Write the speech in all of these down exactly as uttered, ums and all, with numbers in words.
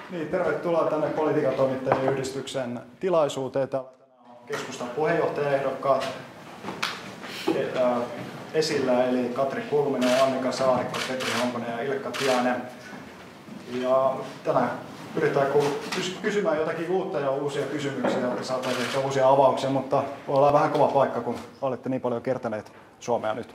Niin, tervetuloa tänne Politiikan toimittajien yhdistyksen tilaisuuteen. Täällä tänään on keskustan puheenjohtajaehdokkaat esillä, eli Katri Kulminen, Annika Saarikko, Petri Honkonen ja Ilkka Tiainen. Ja tänään pyritään kysymään jotakin uutta ja uusia kysymyksiä, jotta saataisiin ehkä uusia avauksia, mutta voi olla vähän kova paikka, kun olette niin paljon kertaneet Suomea nyt.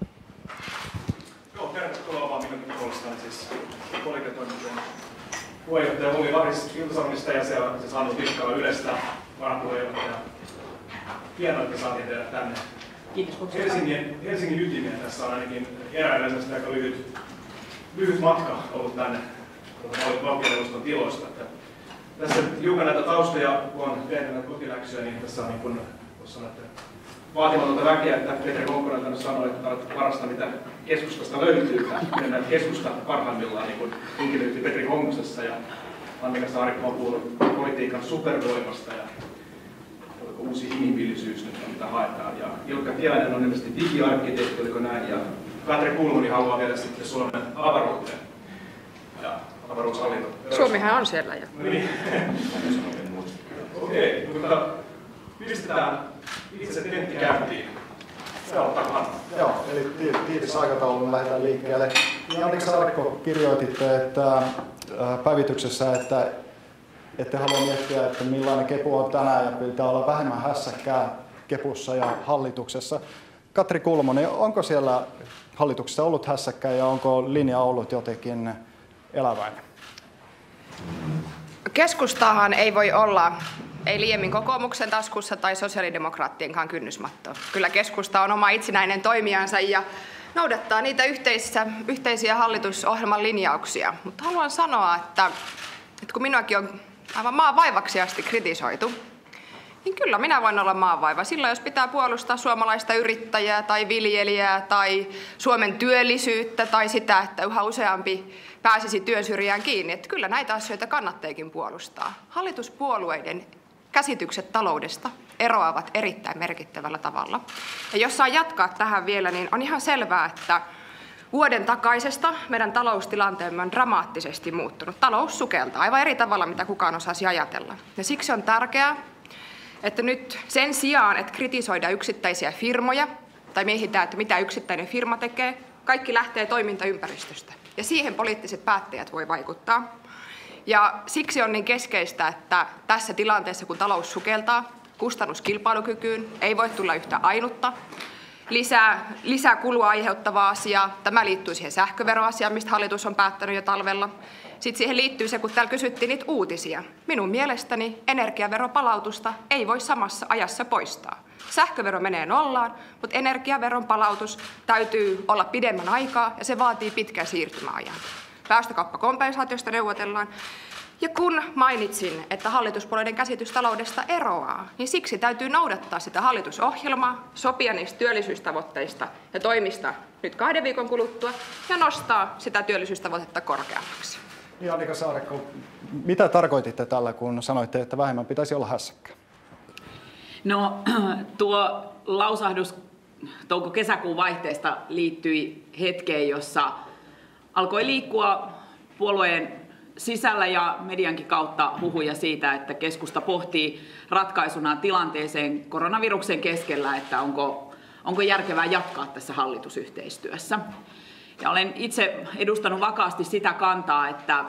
Joo, tervetuloa vaan minunkin puolestani siis Politiikan toimittajien puheenjohtaja Olli Lahis Ilta-Sanomista ja siellä se Hannu Tikkala Ylestä varapuheenjohtaja. Hienoa, että saatiin tehdä tänne. Kiitos. Helsingin, Helsingin ytimeen tässä on ainakin eräiläisesti aika lyhyt, lyhyt matka ollut tänne valtioneuvoston tiloista. Että tässä hiukan näitä taustoja, kun on tehnyt näitä kotiläksyjä, niin tässä on niin kuin, sanoa, että vaatimatonta väkeä, että Petri Honkonen tänne sanoi, että on parasta mitä keskustasta löytyy. Mennään keskusta parhaimmillaan niin kuin henkilöityy Petri Honkosessa ja Annika Saarikko on puhunut politiikan supervoimasta ja uusi inhimillisyys nyt mitä haetaan. Ja Ilkka Tiainen on ilmeisesti digiarkkitehti, oliko näin, ja Katri Kulmuni haluaa viedä sitten Suomen avaruuteen. Ja avaruushallinto. Suomihan on siellä jo. Niin. Okei, okay, mutta pistetään itse tentti käyntiin. Joo, Joo, eli tiivis aikatauluun lähdetään liikkeelle. Niin Annika Saarikko, kirjoititte että, päivityksessä, että ette halua miettiä, että millainen kepu on tänään ja pitää olla vähemmän hässäkkää kepussa ja hallituksessa. Katri Kulmuni, onko siellä hallituksessa ollut hässäkkää ja onko linja ollut jotenkin eläväinen? Keskustahan ei voi olla ei liiemmin kokoomuksen taskussa tai sosiaalidemokraattienkaan kynnysmatto. Kyllä keskusta on oma itsenäinen toimijansa ja noudattaa niitä yhteisiä, yhteisiä hallitusohjelman linjauksia. Mutta haluan sanoa, että, että kun minuakin on aivan maanvaivaksi asti kritisoitu, niin kyllä minä voin olla maanvaiva. Silloin jos pitää puolustaa suomalaista yrittäjää tai viljelijää tai Suomen työllisyyttä tai sitä, että yhä useampi pääsisi työn syrjään kiinni, että kyllä näitä asioita kannattaakin puolustaa. Hallituspuolueiden käsitykset taloudesta eroavat erittäin merkittävällä tavalla. Ja jos saa jatkaa tähän vielä, niin on ihan selvää, että vuoden takaisesta meidän taloustilanteemme on dramaattisesti muuttunut. Talous sukeltaa aivan eri tavalla, mitä kukaan osasi ajatella. Ja siksi on tärkeää, että nyt sen sijaan, että kritisoidaan yksittäisiä firmoja tai mietitään, että mitä yksittäinen firma tekee, kaikki lähtee toimintaympäristöstä. Ja siihen poliittiset päättäjät voi vaikuttaa. Ja siksi on niin keskeistä, että tässä tilanteessa, kun talous sukeltaa, kustannuskilpailukykyyn ei voi tulla yhtä ainutta lisää, lisää kulua aiheuttavaa asiaa. Tämä liittyy siihen sähköveroasiaan, mistä hallitus on päättänyt jo talvella. Sitten siihen liittyy se, kun täällä kysyttiin niitä uutisia. Minun mielestäni energiaveropalautusta ei voi samassa ajassa poistaa. Sähkövero menee nollaan, mutta energiaveron palautus täytyy olla pidemmän aikaa ja se vaatii pitkän siirtymäajan. Päästökauppakompensaatiosta neuvotellaan. Ja kun mainitsin, että hallituspuolueiden käsitys taloudesta eroaa, niin siksi täytyy noudattaa sitä hallitusohjelmaa, sopia niistä työllisyystavoitteista ja toimista nyt kahden viikon kuluttua ja nostaa sitä työllisyystavoitetta korkeammaksi. Niin Annika Saarikko, mitä tarkoititte tällä, kun sanoitte, että vähemmän pitäisi olla hässäkkä? No tuo lausahdus touko-kesäkuun vaihteesta liittyi hetkeen, jossa alkoi liikkua puolueen sisällä ja mediankin kautta huhuja siitä, että keskusta pohtii ratkaisuna tilanteeseen koronaviruksen keskellä, että onko, onko järkevää jatkaa tässä hallitusyhteistyössä. Ja olen itse edustanut vakaasti sitä kantaa, että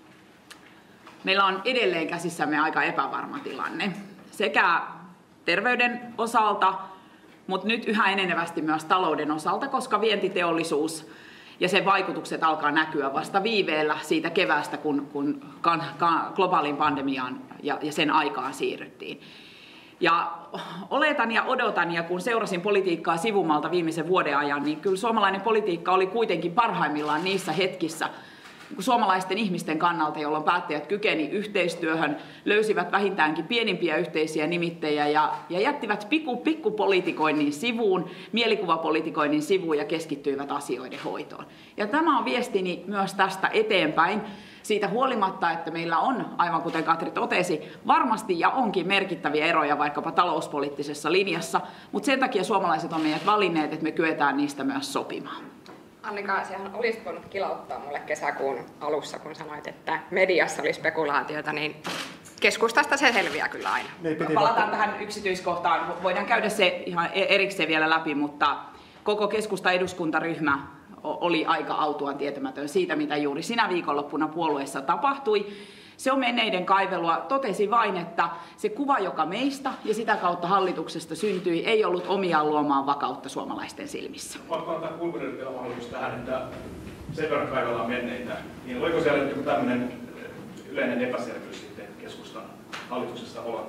meillä on edelleen käsissämme aika epävarma tilanne sekä terveyden osalta, mutta nyt yhä enenevästi myös talouden osalta, koska vientiteollisuus ja sen vaikutukset alkaa näkyä vasta viiveellä siitä keväästä, kun, kun kan, kan, globaalin pandemiaan ja, ja sen aikaan siirryttiin. Ja oletan ja odotan, ja kun seurasin politiikkaa sivumalta viimeisen vuoden ajan, niin kyllä suomalainen politiikka oli kuitenkin parhaimmillaan niissä hetkissä, suomalaisten ihmisten kannalta, jolloin päättäjät kykeni yhteistyöhön, löysivät vähintäänkin pienimpiä yhteisiä nimittäjiä ja, ja jättivät pikku, pikkupolitikoinnin sivuun, mielikuvapolitikoinnin sivuun ja keskittyivät asioiden hoitoon. Ja tämä on viestini myös tästä eteenpäin. Siitä huolimatta, että meillä on, aivan kuten Katri totesi, varmasti ja onkin merkittäviä eroja vaikkapa talouspoliittisessa linjassa, mutta sen takia suomalaiset on meidät valinneet, että me kyetään niistä myös sopimaan. Annika, sehän olisit voinut kilauttaa mulle kesäkuun alussa, kun sanoit, että mediassa oli spekulaatiota, niin keskustasta se selviää kyllä aina. Niin, Palataan vaikka... tähän yksityiskohtaan. Voidaan käydä se ihan erikseen vielä läpi, mutta koko keskustan eduskuntaryhmä oli aika autuaan tietämätön siitä, mitä juuri sinä viikonloppuna puolueessa tapahtui. Se on menneiden kaivelua. Totesi vain, että se kuva, joka meistä ja sitä kautta hallituksesta syntyi, ei ollut omiaan luomaan vakautta suomalaisten silmissä. Pakko antaa Kulmunille vielä mahdollisuus tähän, että sen verran kaivellaan menneitä. Niin oliko siellä joku tämmöinen yleinen epäselvyys sitten keskustan hallituksesta olevan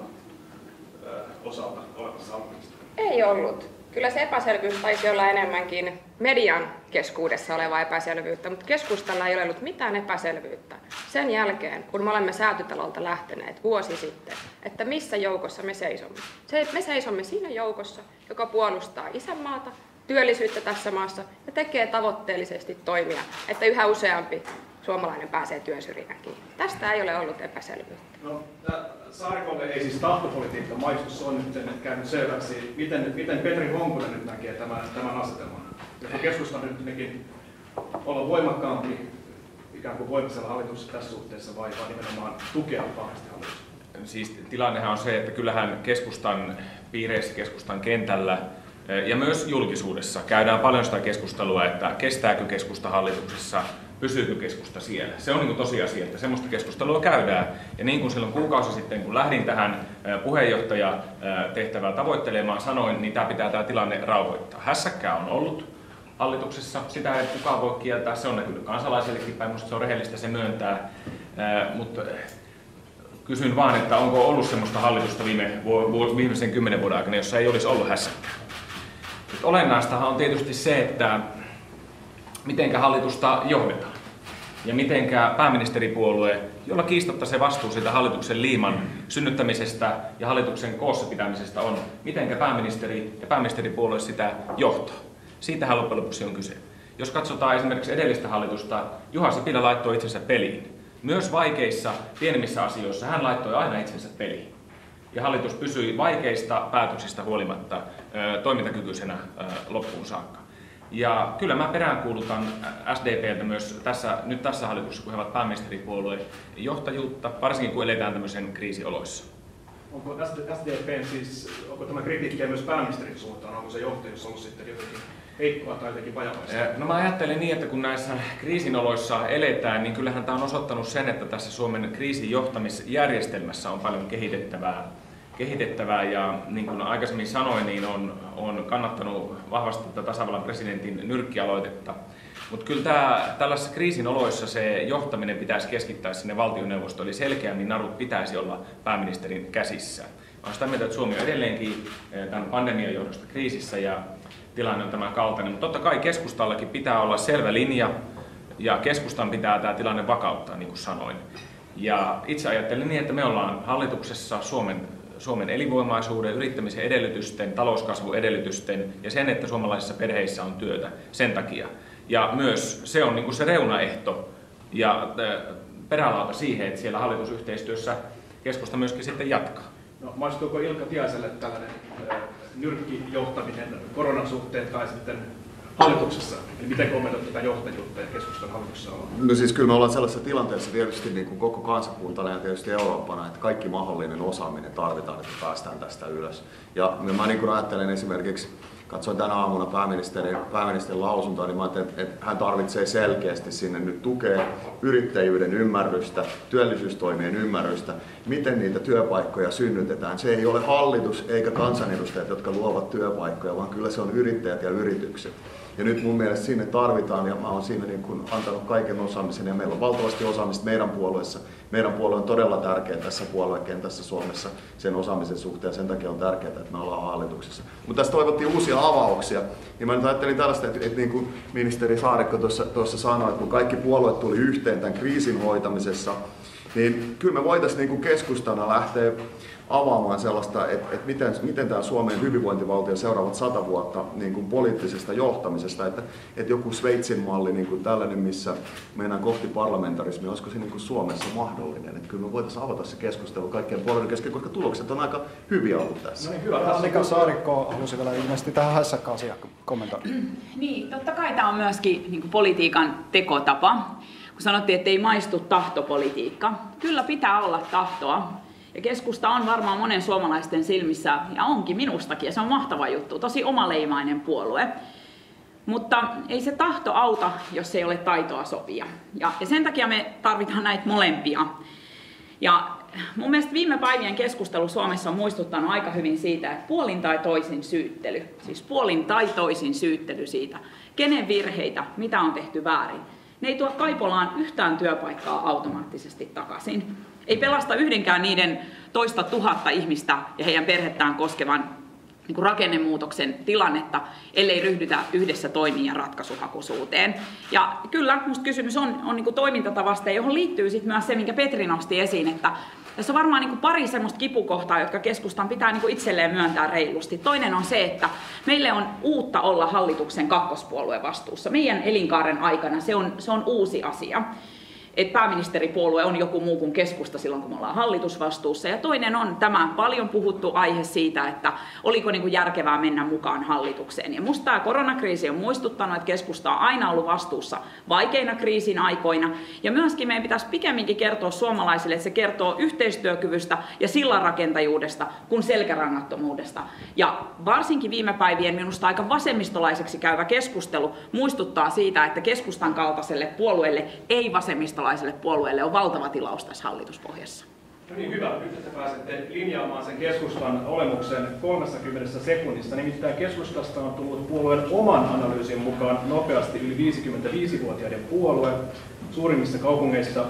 osalta olevassa hallituksesta? Ei ollut. Kyllä se epäselvyys taisi olla enemmänkin median keskuudessa olevaa epäselvyyttä, mutta keskustalla ei ole ollut mitään epäselvyyttä sen jälkeen, kun me olemme Säätytalolta lähteneet vuosi sitten, että missä joukossa me seisomme. Se, me seisomme siinä joukossa, joka puolustaa isänmaata, työllisyyttä tässä maassa ja tekee tavoitteellisesti toimia, että yhä useampi suomalainen pääsee työn syrjään kiinni. Tästä ei ole ollut epäselvyyttä. No, Saarikolle ei siis tahtopolitiikka maistu, se on nyt käynyt selväksi. Miten, miten Petri Honkonen nyt näkee tämän, tämän asetelman? Ja keskusta nyt nekin olla voimakkaampi, ikään kuin voimakkaisella hallituksessa tässä suhteessa vai, vai nimenomaan tukea vahvasti hallitusta? Siis tilannehan on se, että kyllähän keskustan piireissä, keskustan kentällä ja myös julkisuudessa käydään paljon sitä keskustelua, että kestääkö keskusta hallituksessa, pysyykö keskusta siellä. Se on niin kuin tosiasia, että semmoista keskustelua käydään. Ja niin kuin silloin kuukausi sitten, kun lähdin tähän puheenjohtajatehtävää tavoittelemaan, sanoin, niin tämä pitää tämä tilanne rauhoittaa. Hässäkkää on ollut hallituksessa, sitä ei kukaan voi kieltää, se on näkynyt kansalaisillekin päin, minusta se on rehellistä se myöntää. Mutta kysyn vaan, että onko ollut semmoista hallitusta viime, viimeisen kymmenen vuoden aikana, jossa ei olisi ollut hässäkkää. Olennaistahan on tietysti se, että mitenkä hallitusta johdetaan ja mitenkä pääministeripuolue, jolla kiistatta se vastuu siitä hallituksen liiman synnyttämisestä ja hallituksen koossa pitämisestä on, mitenkä pääministeri ja pääministeripuolue sitä johtaa. Siitähän loppujen lopuksi on kyse. Jos katsotaan esimerkiksi edellistä hallitusta, Juha Sipilä laittoi itsensä peliin. Myös vaikeissa, pienemmissä asioissa hän laittoi aina itsensä peliin. Ja hallitus pysyi vaikeista päätöksistä huolimatta ö, toimintakykyisenä ö, loppuun saakka. Ja kyllä mä peräänkuulutan S D P:ltä myös tässä, nyt tässä hallituksessa, kun he ovat pääministeripuolueen johtajuutta, varsinkin kun eletään tämmöisen kriisioloissa. Onko S D P:n siis, onko tämä kritiikkiä myös pääministerin suuntaan, onko se johtajuus ollut sitten jotenkin heikkoa tai jotenkin vajavaista? No mä ajattelen niin, että kun näissä kriisinoloissa eletään, niin kyllähän tämä on osoittanut sen, että tässä Suomen kriisijohtamisjärjestelmässä on paljon kehitettävää. kehitettävää ja niin kuin aikaisemmin sanoin, niin on, on kannattanut vahvasti tätä tasavallan presidentin nyrkkialoitetta. Mutta kyllä tämä, tällaisissa kriisin oloissa se johtaminen pitäisi keskittää sinne valtioneuvostoon, eli selkeämmin narut pitäisi olla pääministerin käsissä. Olen sitä mieltä, että Suomi on edelleenkin tämän pandemian johdosta kriisissä ja tilanne on tämän kaltainen, mutta totta kai keskustallakin pitää olla selvä linja ja keskustan pitää tämä tilanne vakauttaa, niin kuin sanoin. Ja itse ajattelin niin, että me ollaan hallituksessa Suomen Suomen elinvoimaisuuden, yrittämisen edellytysten, talouskasvun edellytysten ja sen, että suomalaisissa perheissä on työtä sen takia. Ja myös se on niin kuin se reunaehto ja perälauta siihen, että siellä hallitusyhteistyössä keskusta myöskin sitten jatkaa. No, maistuuko Ilkka Tiaiselle tällainen äh, nyrkkijohtaminen koronan suhteen tai sitten hallituksessa? Eli miten kommentoit tätä johtajuutta ja keskustan hallituksessa ollaan? No siis kyllä me ollaan sellaisessa tilanteessa tietysti niin kuin koko kansakuntana ja tietysti Eurooppana, että kaikki mahdollinen osaaminen tarvitaan, että päästään tästä ylös. Ja mä niin kuin ajattelen esimerkiksi, katsoin tänä aamuna pääministerin, pääministerin lausuntoa, niin mä ajattelin, että hän tarvitsee selkeästi sinne nyt tukea yrittäjyyden ymmärrystä, työllisyystoimien ymmärrystä, miten niitä työpaikkoja synnytetään. Se ei ole hallitus eikä kansanedustajat, jotka luovat työpaikkoja, vaan kyllä se on yrittäjät ja yritykset. Ja nyt mun mielestä sinne tarvitaan, ja mä oon siinä niin kuin antanut kaiken osaamisen, ja meillä on valtavasti osaamista meidän puolueessa. Meidän puolue on todella tärkeä tässä puoluekentässä Suomessa sen osaamisen suhteen, ja sen takia on tärkeää, että me ollaan hallituksessa. Mutta tässä toivottiin uusia avauksia, niin mä nyt ajattelin tällaista, että, että niin kuin ministeri Saarikko tuossa, tuossa sanoi, että kun kaikki puolueet tuli yhteen tämän kriisin hoitamisessa, niin kyllä me voitaisiin niin kuin keskustana lähteä avaamaan sellaista, että, että miten, miten tämä Suomen hyvinvointivaltio seuraavat sata vuotta niin kuin poliittisesta johtamisesta, että, että joku Sveitsin malli, niin kuin tällainen, missä mennään kohti parlamentarismia, olisiko se niin kuin Suomessa mahdollinen? Että kyllä me voitaisiin avata se keskustelu kaikkien puolueiden kesken, koska tulokset on aika hyviä ollut tässä. No niin, hyvä. Annika Saarikko halusi vielä ilmeisesti tähän hässäkkä-asiaan kommentoida. Niin, totta kai tämä on myöskin niin kuin politiikan tekotapa. Kun sanottiin, että ei maistu tahtopolitiikka. Kyllä pitää olla tahtoa. Ja keskusta on varmaan monen suomalaisten silmissä, ja onkin minustakin, ja se on mahtava juttu, tosi omaleimainen puolue. Mutta ei se tahto auta, jos ei ole taitoa sopia. Ja, ja sen takia me tarvitaan näitä molempia. Ja mun mielestä viime päivien keskustelu Suomessa on muistuttanut aika hyvin siitä, että puolin tai toisin syyttely, siis puolin tai toisin syyttely siitä, kenen virheitä, mitä on tehty väärin, ne ei tuo Kaipolaan yhtään työpaikkaa automaattisesti takaisin. Ei pelasta yhdenkään niiden toista tuhatta ihmistä ja heidän perhettään koskevan niin kuin rakennemuutoksen tilannetta, ellei ryhdytä yhdessä toimiin ja ratkaisuhakuisuuteen. Ja kyllä, minusta kysymys on, on niin kuin toimintatavasta, johon liittyy sit myös se, minkä Petri nosti esiin, että tässä on varmaan niin kuin pari semmoista kipukohtaa, jotka keskustan pitää niin kuin itselleen myöntää reilusti. Toinen on se, että meille on uutta olla hallituksen kakkospuolueen vastuussa. Meidän elinkaaren aikana se on, se on uusi asia. Että pääministeripuolue on joku muu kuin keskusta silloin, kun me ollaan hallitusvastuussa. Ja toinen on tämä paljon puhuttu aihe siitä, että oliko niin kuin järkevää mennä mukaan hallitukseen. Ja musta tämä koronakriisi on muistuttanut, että keskusta on aina ollut vastuussa vaikeina kriisin aikoina. Ja myöskin meidän pitäisi pikemminkin kertoa suomalaisille, että se kertoo yhteistyökyvystä ja sillanrakentajuudesta kuin selkärangattomuudesta. Ja varsinkin viime päivien minusta aika vasemmistolaiseksi käyvä keskustelu muistuttaa siitä, että keskustan kaltaiselle puolueelle ei vasemmistolaiselle puolueelle on valtava tilaus tässä hallituspohjassa. No niin, hyvä. Nyt että pääsette linjaamaan sen keskustan olemuksen kolmekymmentä sekunnissa. Nimittäin keskustasta on tullut puolueen oman analyysin mukaan nopeasti yli viisikymmentäviisivuotiaiden puolue. Suurimmissa kaupungeissa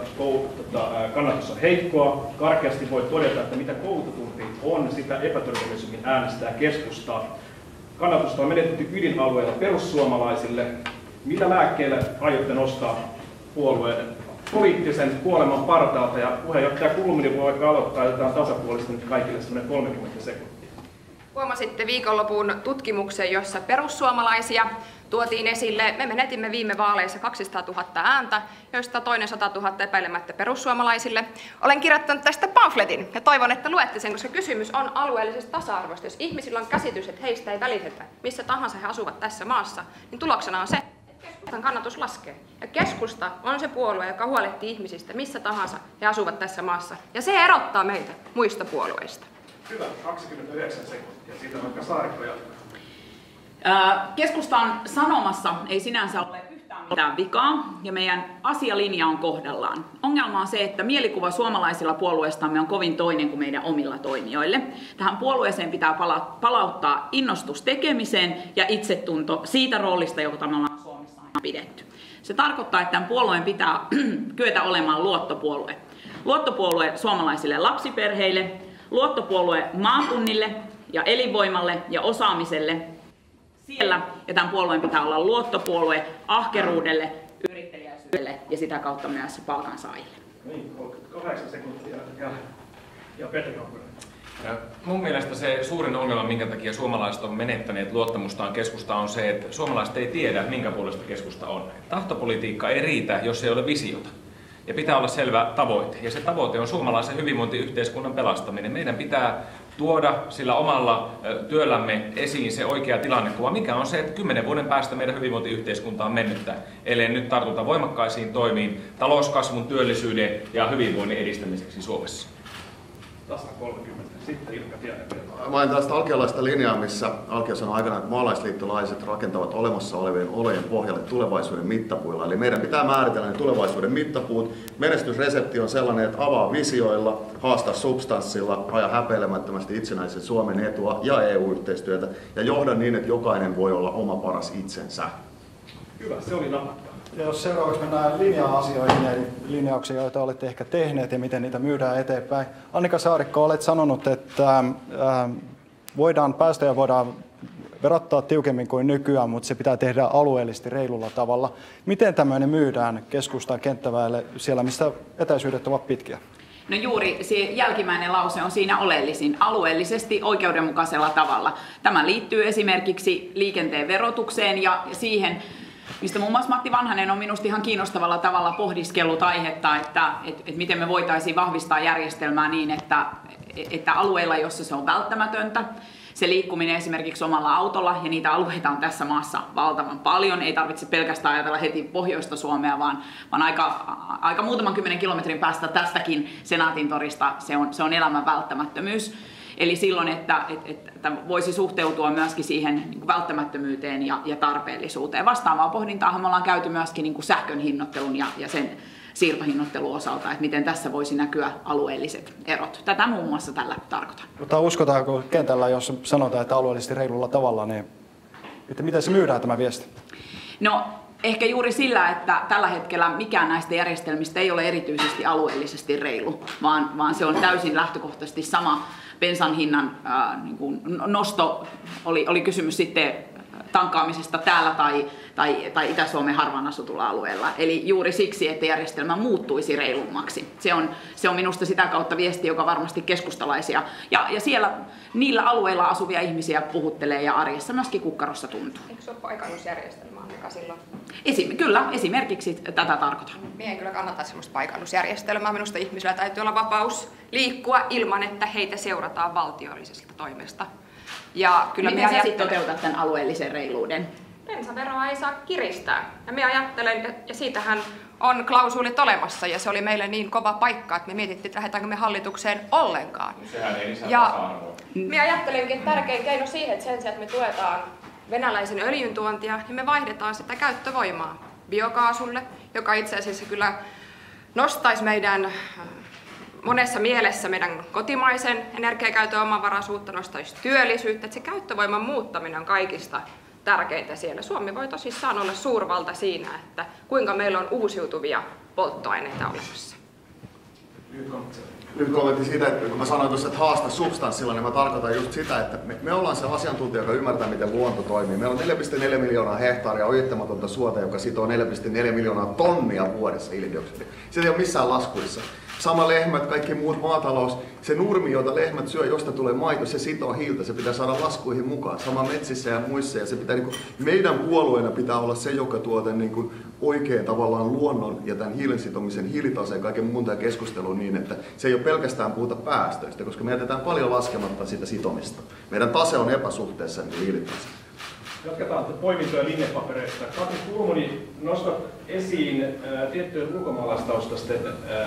kannatus on heikkoa. Karkeasti voi todeta, että mitä koulutetumpi on, sitä epätodennäköisemmin äänestää keskustaa. Kannatusta on menetetty ydinalueella perussuomalaisille. Mitä lääkkeelle aiotte nostaa puolueen poliittisen kuoleman partaalta, ja puheenjohtaja Kulmuni voi vaikka aloittaa, jotain tasapuolista nyt kaikille semmoinen kolmekymmentä sekuntia. Huomasitte viikonlopun tutkimuksen, jossa perussuomalaisia tuotiin esille. Me menetimme viime vaaleissa kaksisataatuhatta ääntä, joista toinen satatuhatta epäilemättä perussuomalaisille. Olen kirjoittanut tästä pamfletin ja toivon, että luette sen, koska kysymys on alueellisesta tasa-arvosta. Jos ihmisillä on käsitys, että heistä ei välitetä, missä tahansa he asuvat tässä maassa, niin tuloksena on se, keskustan kannatus laskee. Ja keskusta on se puolue, joka huolehtii ihmisistä missä tahansa he asuvat tässä maassa. Ja se erottaa meitä muista puolueista. Hyvä, kaksikymmentäyhdeksän sekuntia. Siitä vaikka Saarikko jatkaa. Keskustan sanomassa ei sinänsä ole yhtään mitään vikaa, ja meidän asialinja on kohdallaan. Ongelma on se, että mielikuva suomalaisilla puolueistamme on kovin toinen kuin meidän omilla toimijoille. Tähän puolueeseen pitää palauttaa innostus tekemiseen ja itsetunto siitä roolista, jota me ollaan Suomessa aina pidetty. Se tarkoittaa, että tämän puolueen pitää kyetä olemaan luottopuolue. Luottopuolue suomalaisille lapsiperheille, luottopuolue maakunnille ja elinvoimalle ja osaamiselle siellä, ja tämän puolueen pitää olla luottopuolue ahkeruudelle, yrittäjäisyydelle ja sitä kautta myös palkansaajille. Niin, kolmekymmentäkahdeksan sekuntia ja, ja Petri Kauppanen. Mun mielestä se suurin ongelma, minkä takia suomalaiset on menettäneet luottamustaan keskustaan, on se, että suomalaiset ei tiedä, minkä puolesta keskusta on. Tahtopolitiikka ei riitä, jos ei ole visiota. Ja pitää olla selvä tavoite. Ja se tavoite on suomalaisen hyvinvointiyhteiskunnan pelastaminen. Meidän pitää tuoda sillä omalla työllämme esiin se oikea tilannekuva, mikä on se, että kymmenen vuoden päästä meidän hyvinvointiyhteiskunta on mennyttä, ellei nyt tartuta voimakkaisiin toimiin talouskasvun, työllisyyden ja hyvinvoinnin edistämiseksi Suomessa. Tasa kolmekymmentä. Sitten Ilkka Tiainen. Mä olen tästä alkiolaista linjaa, missä Alkio sanoi aikana, että maalaisliittolaiset rakentavat olemassa olevien olojen pohjalle tulevaisuuden mittapuilla. Eli meidän pitää määritellä ne tulevaisuuden mittapuut. Menestysresepti on sellainen, että avaa visioilla, haastaa substanssilla, aja häpeilemättömästi itsenäisen Suomen etua ja E U-yhteistyötä ja johda niin, että jokainen voi olla oma paras itsensä. Hyvä, se oli napakka. Ja jos seuraavaksi mennään linja-asioihin, eli linjauksia, joita olette ehkä tehneet ja miten niitä myydään eteenpäin. Annika Saarikko, olet sanonut, että voidaan päästöjä voidaan verottaa tiukemmin kuin nykyään, mutta se pitää tehdä alueellisesti reilulla tavalla. Miten tämmöinen myydään keskustan kenttäväelle siellä, missä etäisyydet ovat pitkiä? No juuri se jälkimmäinen lause on siinä oleellisin, alueellisesti oikeudenmukaisella tavalla. Tämä liittyy esimerkiksi liikenteen verotukseen ja siihen, mistä muun muassa Matti Vanhanen on minusta ihan kiinnostavalla tavalla pohdiskellut aihetta, että, että, että miten me voitaisiin vahvistaa järjestelmää niin, että, että alueilla, jossa se on välttämätöntä, se liikkuminen esimerkiksi omalla autolla, ja niitä alueita on tässä maassa valtavan paljon, ei tarvitse pelkästään ajatella heti pohjoista Suomea, vaan, vaan aika, aika muutaman kymmenen kilometrin päästä tästäkin Senaatintorista se on, se on elämän välttämättömyys. Eli silloin, että, että, että voisi suhteutua myöskin siihen niin kuin välttämättömyyteen ja, ja tarpeellisuuteen. Vastaavaa pohdintaahan me ollaan käyty myöskin niin kuin sähkön hinnoittelun ja, ja sen siirtohinnoittelun osalta, että miten tässä voisi näkyä alueelliset erot. Tätä muun muassa tällä tarkoitan. Mutta uskotaanko kentällä, jos sanotaan, että alueellisesti reilulla tavalla, niin että miten se myydään tämä viesti? No ehkä juuri sillä, että tällä hetkellä mikään näistä järjestelmistä ei ole erityisesti alueellisesti reilu, vaan, vaan se on täysin lähtökohtaisesti sama bensan hinnan ää, niin kuin nosto, oli, oli kysymys sitten tankkaamisesta täällä tai, tai, tai Itä-Suomen harvaan asutulla alueella. Eli juuri siksi, että järjestelmä muuttuisi reilummaksi. Se on, se on minusta sitä kautta viesti, joka varmasti keskustalaisia ja, ja siellä niillä alueilla asuvia ihmisiä puhuttelee ja arjessa myöskin kukkarossa tuntuu. Eikö se ole paikannusjärjestelmä, Annika, silloin? Esim, kyllä, esimerkiksi tätä tarkoitan. Minä en kyllä kannata sellaista paikannusjärjestelmää. Minusta ihmisillä täytyy olla vapaus liikkua ilman, että heitä seurataan valtiollisesta toimesta. Ja kyllä miten sä ajattelen... sitten toteutat tämän alueellisen reiluuden? Bensaveroa ei saa kiristää. Ja minä ajattelen, ja siitähän on klausuulit olemassa, ja se oli meille niin kova paikka, että me mietittiin, että lähdetäänkö me hallitukseen ollenkaan. Sehän ei lisää ja tasa-arvoa. minä ajattelenkin, että tärkein keino siihen, että sen sijaan, että me tuetaan venäläisen öljyn tuontia, niin me vaihdetaan sitä käyttövoimaa biokaasulle, joka itse asiassa kyllä nostaisi meidän monessa mielessä meidän kotimaisen energiakäytön omavaraisuutta, nostaisi työllisyyttä, että se käyttövoiman muuttaminen on kaikista tärkeintä siellä. Suomi voi tosissaan olla suurvalta siinä, että kuinka meillä on uusiutuvia polttoaineita olemassa. Nyt kommentti siitä, että kun mä sanoin tuossa, että haasta substanssilla, niin mä tarkoitan just sitä, että me, me ollaan se asiantuntija, joka ymmärtää, miten luonto toimii. Meillä on neljä pilkku neljä miljoonaa hehtaaria ojittamatonta suota, joka sitoo neljä pilkku neljä miljoonaa tonnia vuodessa hiilidioksidia. Se ei ole missään laskuissa. Sama lehmät, kaikki muut maatalous, se nurmi, jota lehmät syö, josta tulee maito, se sitoo hiiltä, se pitää saada laskuihin mukaan. Sama metsissä ja muissa. Ja se pitää, niin kuin, meidän puolueena pitää olla se, joka tuo tämän niin kuin, oikein tavallaan luonnon ja tämän hiilen sitomisen hiilitaseen kaiken muun tämän keskustelun niin, että se ei ole pelkästään puhuta päästöistä, koska me jätetään paljon laskematta sitä sitomista. Meidän tase on epäsuhteessa niin hiilitaseen. Jatketaan poimintoja linjapapereista. Katri Kulmuni, nostat esiin äh, tiettyjen ulkomaalaistaustaisten äh,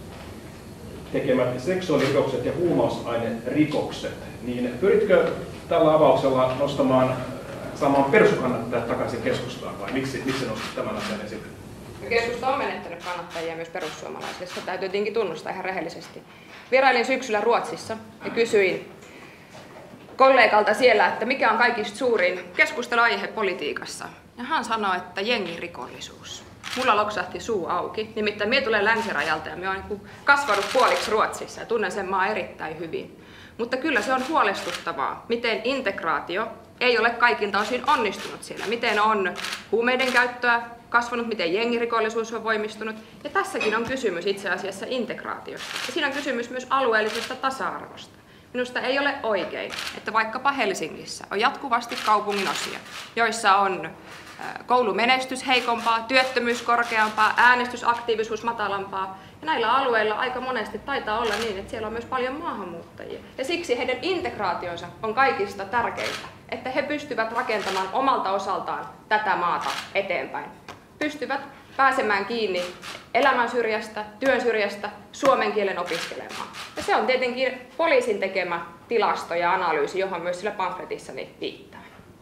tekemät seksuaalirikokset ja huumausainerikokset. Niin pyritkö tällä avauksella nostamaan, saamaan perussuomalaiskannattajat takaisin keskustaan vai miksi, miksi nostat tämän asian esille? Keskusta on menettänyt kannattajia myös perussuomalaisille, se täytyy tietenkin tunnustaa ihan rehellisesti. Vierailin syksyllä Ruotsissa ja kysyin kollegalta siellä, että mikä on kaikista suurin keskusteluaihe politiikassa. Ja hän sanoi, että jengirikollisuus. Mulla loksahti suu auki, nimittäin minä tulen länsirajalta ja minä olen kasvanut puoliksi Ruotsissa ja tunnen sen maan erittäin hyvin. Mutta kyllä se on huolestuttavaa, miten integraatio ei ole kaikilta osin onnistunut siellä. Miten on huumeiden käyttöä kasvanut, miten jengirikollisuus on voimistunut. Ja tässäkin on kysymys itse asiassa integraatiosta. Ja siinä on kysymys myös alueellisesta tasa-arvosta. Minusta ei ole oikein, että vaikkapa Helsingissä on jatkuvasti kaupungin osia, joissa on koulumenestys heikompaa, työttömyys korkeampaa, äänestysaktiivisuus matalampaa. Ja näillä alueilla aika monesti taitaa olla niin, että siellä on myös paljon maahanmuuttajia. Ja siksi heidän integraationsa on kaikista tärkeintä, että he pystyvät rakentamaan omalta osaltaan tätä maata eteenpäin. Pystyvät pääsemään kiinni elämän syrjästä, työn syrjästä, suomen kielen opiskelemaan. Ja se on tietenkin poliisin tekemä tilasto ja analyysi, johon myös sillä pamfletissani viittaa.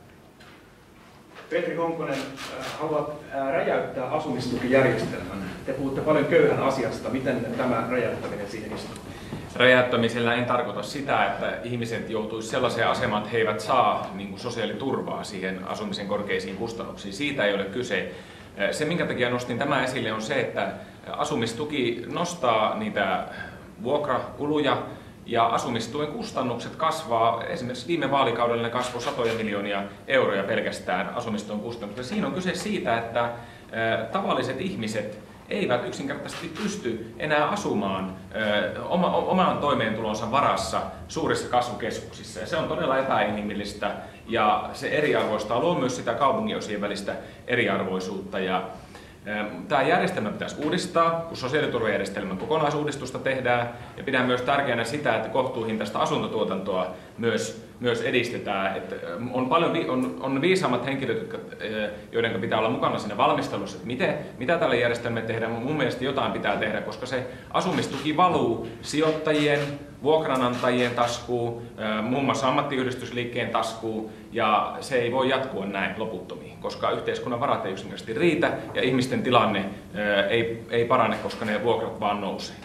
Petri Honkonen, haluat räjäyttää asumistukijärjestelmän. Te puhutte paljon köyhän asiasta. Miten tämä räjäyttäminen siihen istuu? Räjäyttämisellä en tarkoita sitä, että ihmiset joutuisivat sellaiseen asemaan, että he eivät saa niin kuin sosiaaliturvaa siihen asumisen korkeisiin kustannuksiin. Siitä ei ole kyse. Se, minkä takia nostin tämä esille, on se, että asumistuki nostaa niitä vuokrakuluja ja asumistuen kustannukset kasvaa. Esimerkiksi viime vaalikaudella ne kasvoi satoja miljoonia euroja pelkästään asumistuen kustannukset. Siinä on kyse siitä, että tavalliset ihmiset eivät yksinkertaisesti pysty enää asumaan ö, oma, oman toimeentulonsa varassa suurissa kasvukeskuksissa. Ja se on todella epäinhimillistä ja se eriarvoistaa, luo myös sitä kaupunginosien välistä eriarvoisuutta. Ja, ö, tämä järjestelmä pitäisi uudistaa, kun sosiaaliturvajärjestelmän kokonaisuudistusta tehdään. Ja pidän myös tärkeänä sitä, että kohtuuhintaista asuntotuotantoa myös, myös edistetään. Että on, paljon, on, on viisaammat henkilöt, jotka, joiden pitää olla mukana siinä valmistelussa, että miten, mitä tällä järjestelmällä tehdään. Mun mielestä jotain pitää tehdä, koska se asumistuki valuu sijoittajien, vuokranantajien taskuun, muun muassa ammattiyhdistysliikkeen taskuun, ja se ei voi jatkua näin loputtomiin, koska yhteiskunnan varat ei yksinkertaisesti riitä ja ihmisten tilanne ei, ei parane, koska ne vuokrat vaan nousee.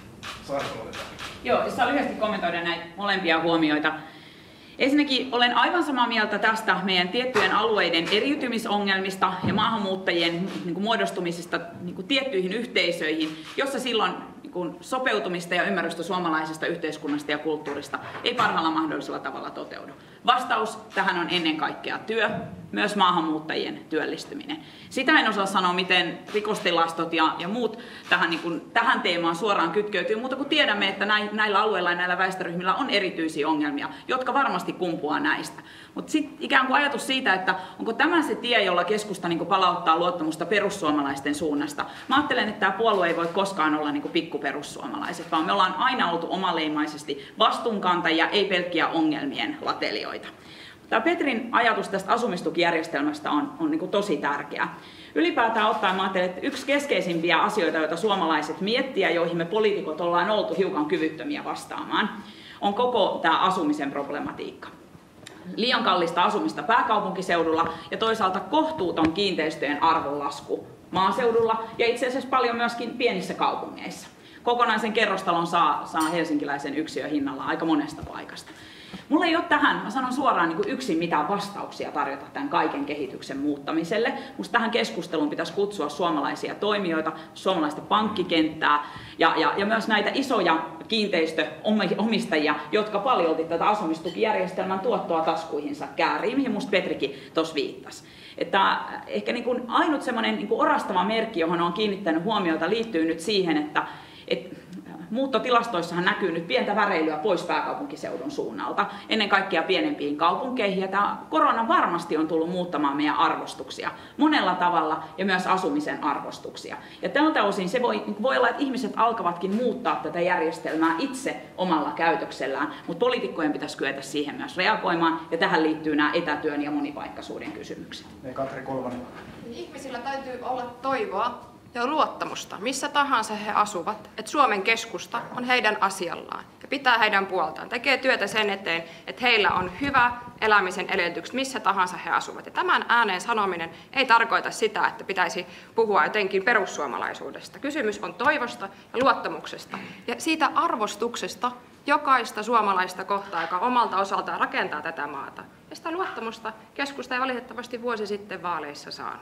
Joo, jos saa lyhyesti kommentoida näitä molempia huomioita. Ensinnäkin olen aivan samaa mieltä tästä meidän tiettyjen alueiden eriytymisongelmista ja maahanmuuttajien niin kuin muodostumisesta niin kuin tiettyihin yhteisöihin, jossa silloin niin kuin sopeutumista ja ymmärrystä suomalaisesta yhteiskunnasta ja kulttuurista ei parhaalla mahdollisella tavalla toteudu. Vastaus tähän on ennen kaikkea työ, myös maahanmuuttajien työllistyminen. Sitä en osaa sanoa, miten rikostilastot ja, ja muut tähän, niin kuin, tähän teemaan suoraan kytkeytyy, mutta kun tiedämme, että näillä alueilla ja näillä väestöryhmillä on erityisiä ongelmia, jotka varmasti kumpuaa näistä. Mutta sitten ikään kuin ajatus siitä, että onko tämä se tie, jolla keskusta niin kuin palauttaa luottamusta perussuomalaisten suunnasta. Mä ajattelen, että tämä puolue ei voi koskaan olla niin kuin pikkuperussuomalaiset, vaan me ollaan aina oltu omaleimaisesti vastuunkantajia, ei pelkkiä ongelmien latelijoita. Tämä Petrin ajatus tästä asumistukijärjestelmästä on, on niin kuin tosi tärkeä. Ylipäätään ottaen mä ajattelen, että yksi keskeisimpiä asioita, joita suomalaiset miettii ja joihin me poliitikot ollaan oltu hiukan kyvyttömiä vastaamaan, on koko tämä asumisen problematiikka. Liian kallista asumista pääkaupunkiseudulla ja toisaalta kohtuuton kiinteistöjen arvonlasku maaseudulla ja itse asiassa paljon myöskin pienissä kaupungeissa. Kokonaisen kerrostalon saa, saa helsinkiläisen yksiöhinnalla aika monesta paikasta. Mulla ei ole tähän, mä sanon suoraan, niin kuin yksin mitään vastauksia tarjota tämän kaiken kehityksen muuttamiselle. Musta tähän keskusteluun pitäisi kutsua suomalaisia toimijoita, suomalaista pankkikenttää ja, ja, ja myös näitä isoja kiinteistöomistajia, jotka paljolti tätä asumistukijärjestelmän tuottoa taskuihinsa käärii, mihin musta Petrikin tuossa viittasi. Että ehkä niin kuin ainut semmoinen niin kuin orastava merkki, johon on kiinnittänyt huomiota, liittyy nyt siihen, että et, muuttotilastoissahan näkyy nyt pientä väreilyä pois pääkaupunkiseudun suunnalta, ennen kaikkea pienempiin kaupunkeihin. Ja tämä korona varmasti on tullut muuttamaan meidän arvostuksia monella tavalla ja myös asumisen arvostuksia. Ja tältä osin se voi, voi olla, että ihmiset alkavatkin muuttaa tätä järjestelmää itse omalla käytöksellään, mutta poliitikkojen pitäisi kyetä siihen myös reagoimaan, ja tähän liittyy nämä etätyön ja monipaikkaisuuden kysymykset. Katri Kulmanen. Ihmisillä täytyy olla toivoa ja luottamusta, missä tahansa he asuvat, että Suomen keskusta on heidän asiallaan ja pitää heidän puoltaan, tekee työtä sen eteen, että heillä on hyvä elämisen edellytykset, missä tahansa he asuvat. Ja tämän ääneen sanominen ei tarkoita sitä, että pitäisi puhua jotenkin perussuomalaisuudesta. Kysymys on toivosta ja luottamuksesta ja siitä arvostuksesta jokaista suomalaista kohtaa, joka omalta osaltaan rakentaa tätä maata. Ja sitä luottamusta keskusta ei valitettavasti vuosi sitten vaaleissa saanut.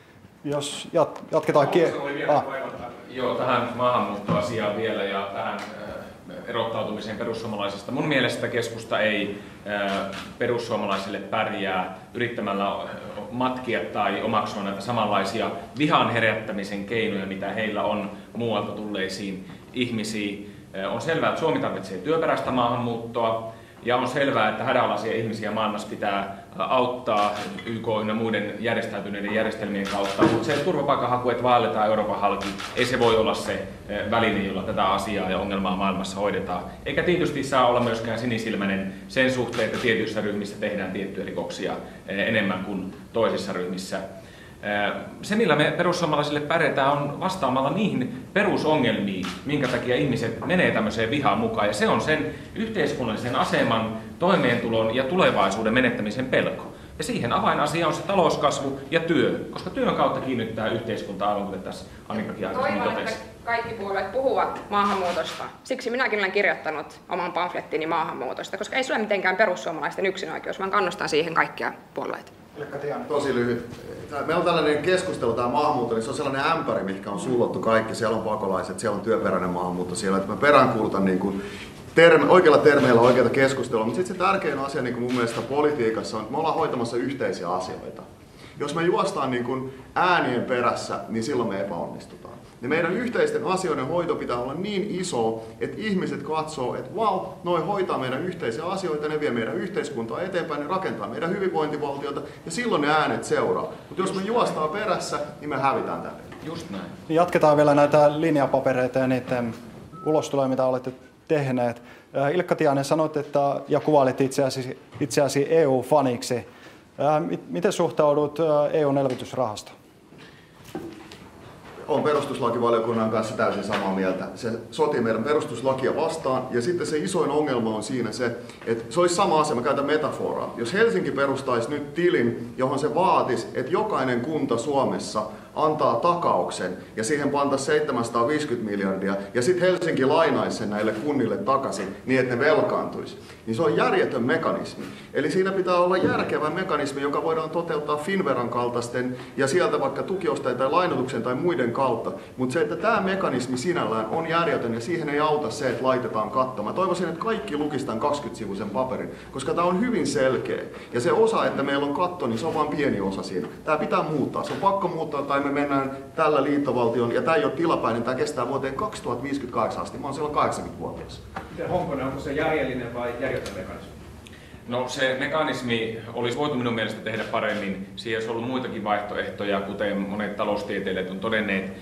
Jos jat, jatketaan kie- ah. Joo, tähän maahanmuuttoasiaan vielä ja tähän erottautumiseen perussuomalaisista. Mun mielestä keskusta ei perussuomalaisille pärjää yrittämällä matkia tai omaksua näitä samanlaisia vihan herättämisen keinoja, mitä heillä on muualta tulleisiin ihmisiin. On selvää, että Suomi tarvitsee työperäistä maahanmuuttoa. Ja on selvää, että hädänalaisia ihmisiä maailmassa pitää auttaa Y K ynnä muiden järjestäytyneiden järjestelmien kautta, mutta se turvapaikanhaku, että vaelletaan Euroopan halki, ei se voi olla se väline, jolla tätä asiaa ja ongelmaa maailmassa hoidetaan. Eikä tietysti saa olla myöskään sinisilmäinen sen suhteen, että tietyissä ryhmissä tehdään tiettyjä rikoksia enemmän kuin toisissa ryhmissä. Se, millä me perussuomalaisille pärjätään, on vastaamalla niihin perusongelmiin, minkä takia ihmiset menee tämmöiseen vihaan mukaan. Ja se on sen yhteiskunnallisen aseman, toimeentulon ja tulevaisuuden menettämisen pelko. Ja siihen avainasia on se talouskasvu ja työ, koska työn kautta kiinnittää yhteiskuntaa, aivan kuten tässä Annikakin aikaisemmin totesi. Kaikki puolueet puhuvat maahanmuutosta. Siksi minäkin olen kirjoittanut oman pamflettini maahanmuutosta, koska ei se ole mitenkään perussuomalaisten yksinoikeus, vaan kannustaa siihen kaikkia puolueita. Tosi lyhyt. Meillä on tällainen keskustelu, tämä maahanmuutto, niin se on sellainen ämpäri, mikä on sullottu kaikki. Siellä on pakolaiset, siellä on työperäinen maahanmuutto, siellä, että mä peräänkuulutan niin kuin terme, oikeilla termeillä oikeita keskustelua, mutta sitten se tärkein asia niin kuin mun mielestä politiikassa on, että me ollaan hoitamassa yhteisiä asioita. Jos me juostaan niin kuin äänien perässä, niin silloin me epäonnistutaan. Ja meidän yhteisten asioiden hoito pitää olla niin iso, että ihmiset katsoo, että vau, wow, noi hoitaa meidän yhteisiä asioita, ne vie meidän yhteiskuntaa eteenpäin, ne rakentaa meidän hyvinvointivaltiota ja silloin ne äänet seuraa. Mutta jos me juostaan perässä, niin me hävitään tänne. Just näin. Jatketaan vielä näitä linjapapereita ja niiden ulostuloja, mitä olette tehneet. Ilkka Tiainen, sanoit, että, ja kuvailit itseäsi, itseäsi E U-faniksi. Miten suhtaudut E U:n elvytysrahastoon? Olen perustuslakivaliokunnan kanssa täysin samaa mieltä. Se sotii meidän perustuslakia vastaan, ja sitten se isoin ongelma on siinä se, että se olisi sama asia, mä käytän metaforaa. Jos Helsinki perustaisi nyt tilin, johon se vaatisi, että jokainen kunta Suomessa antaa takauksen, ja siihen pantaisi seitsemänsataaviisikymmentä miljardia, ja sitten Helsinki lainaisi sen näille kunnille takaisin, niin että ne velkaantuisi. Niin se on järjetön mekanismi. Eli siinä pitää olla järkevä mekanismi, joka voidaan toteuttaa Finnveran kaltaisten, ja sieltä vaikka tukiostajien tai lainotuksen tai muiden kautta. Mutta se, että tämä mekanismi sinällään on järjetön, ja siihen ei auta se, että laitetaan katto. Mä toivoisin, että kaikki lukisivat tämän kaksikymmentäsivuisen paperin, koska tämä on hyvin selkeä. Ja se osa, että meillä on katto, niin se on vain pieni osa siinä. Tämä pitää muuttaa. Se on pakko muuttaa, tai me mennään tällä liittovaltion, ja tämä ei ole tilapäinen, tämä kestää vuoteen kaksituhattaviisikymmentäkahdeksan asti. Mä oon silloin kahdeksankymmentävuotias. Miten Honkonen, onko se järjellinen vai järjetön mekanismi? No se mekanismi olisi voitu minun mielestä tehdä paremmin. Siihen olisi ollut muitakin vaihtoehtoja, kuten monet taloustieteilijät on todenneet.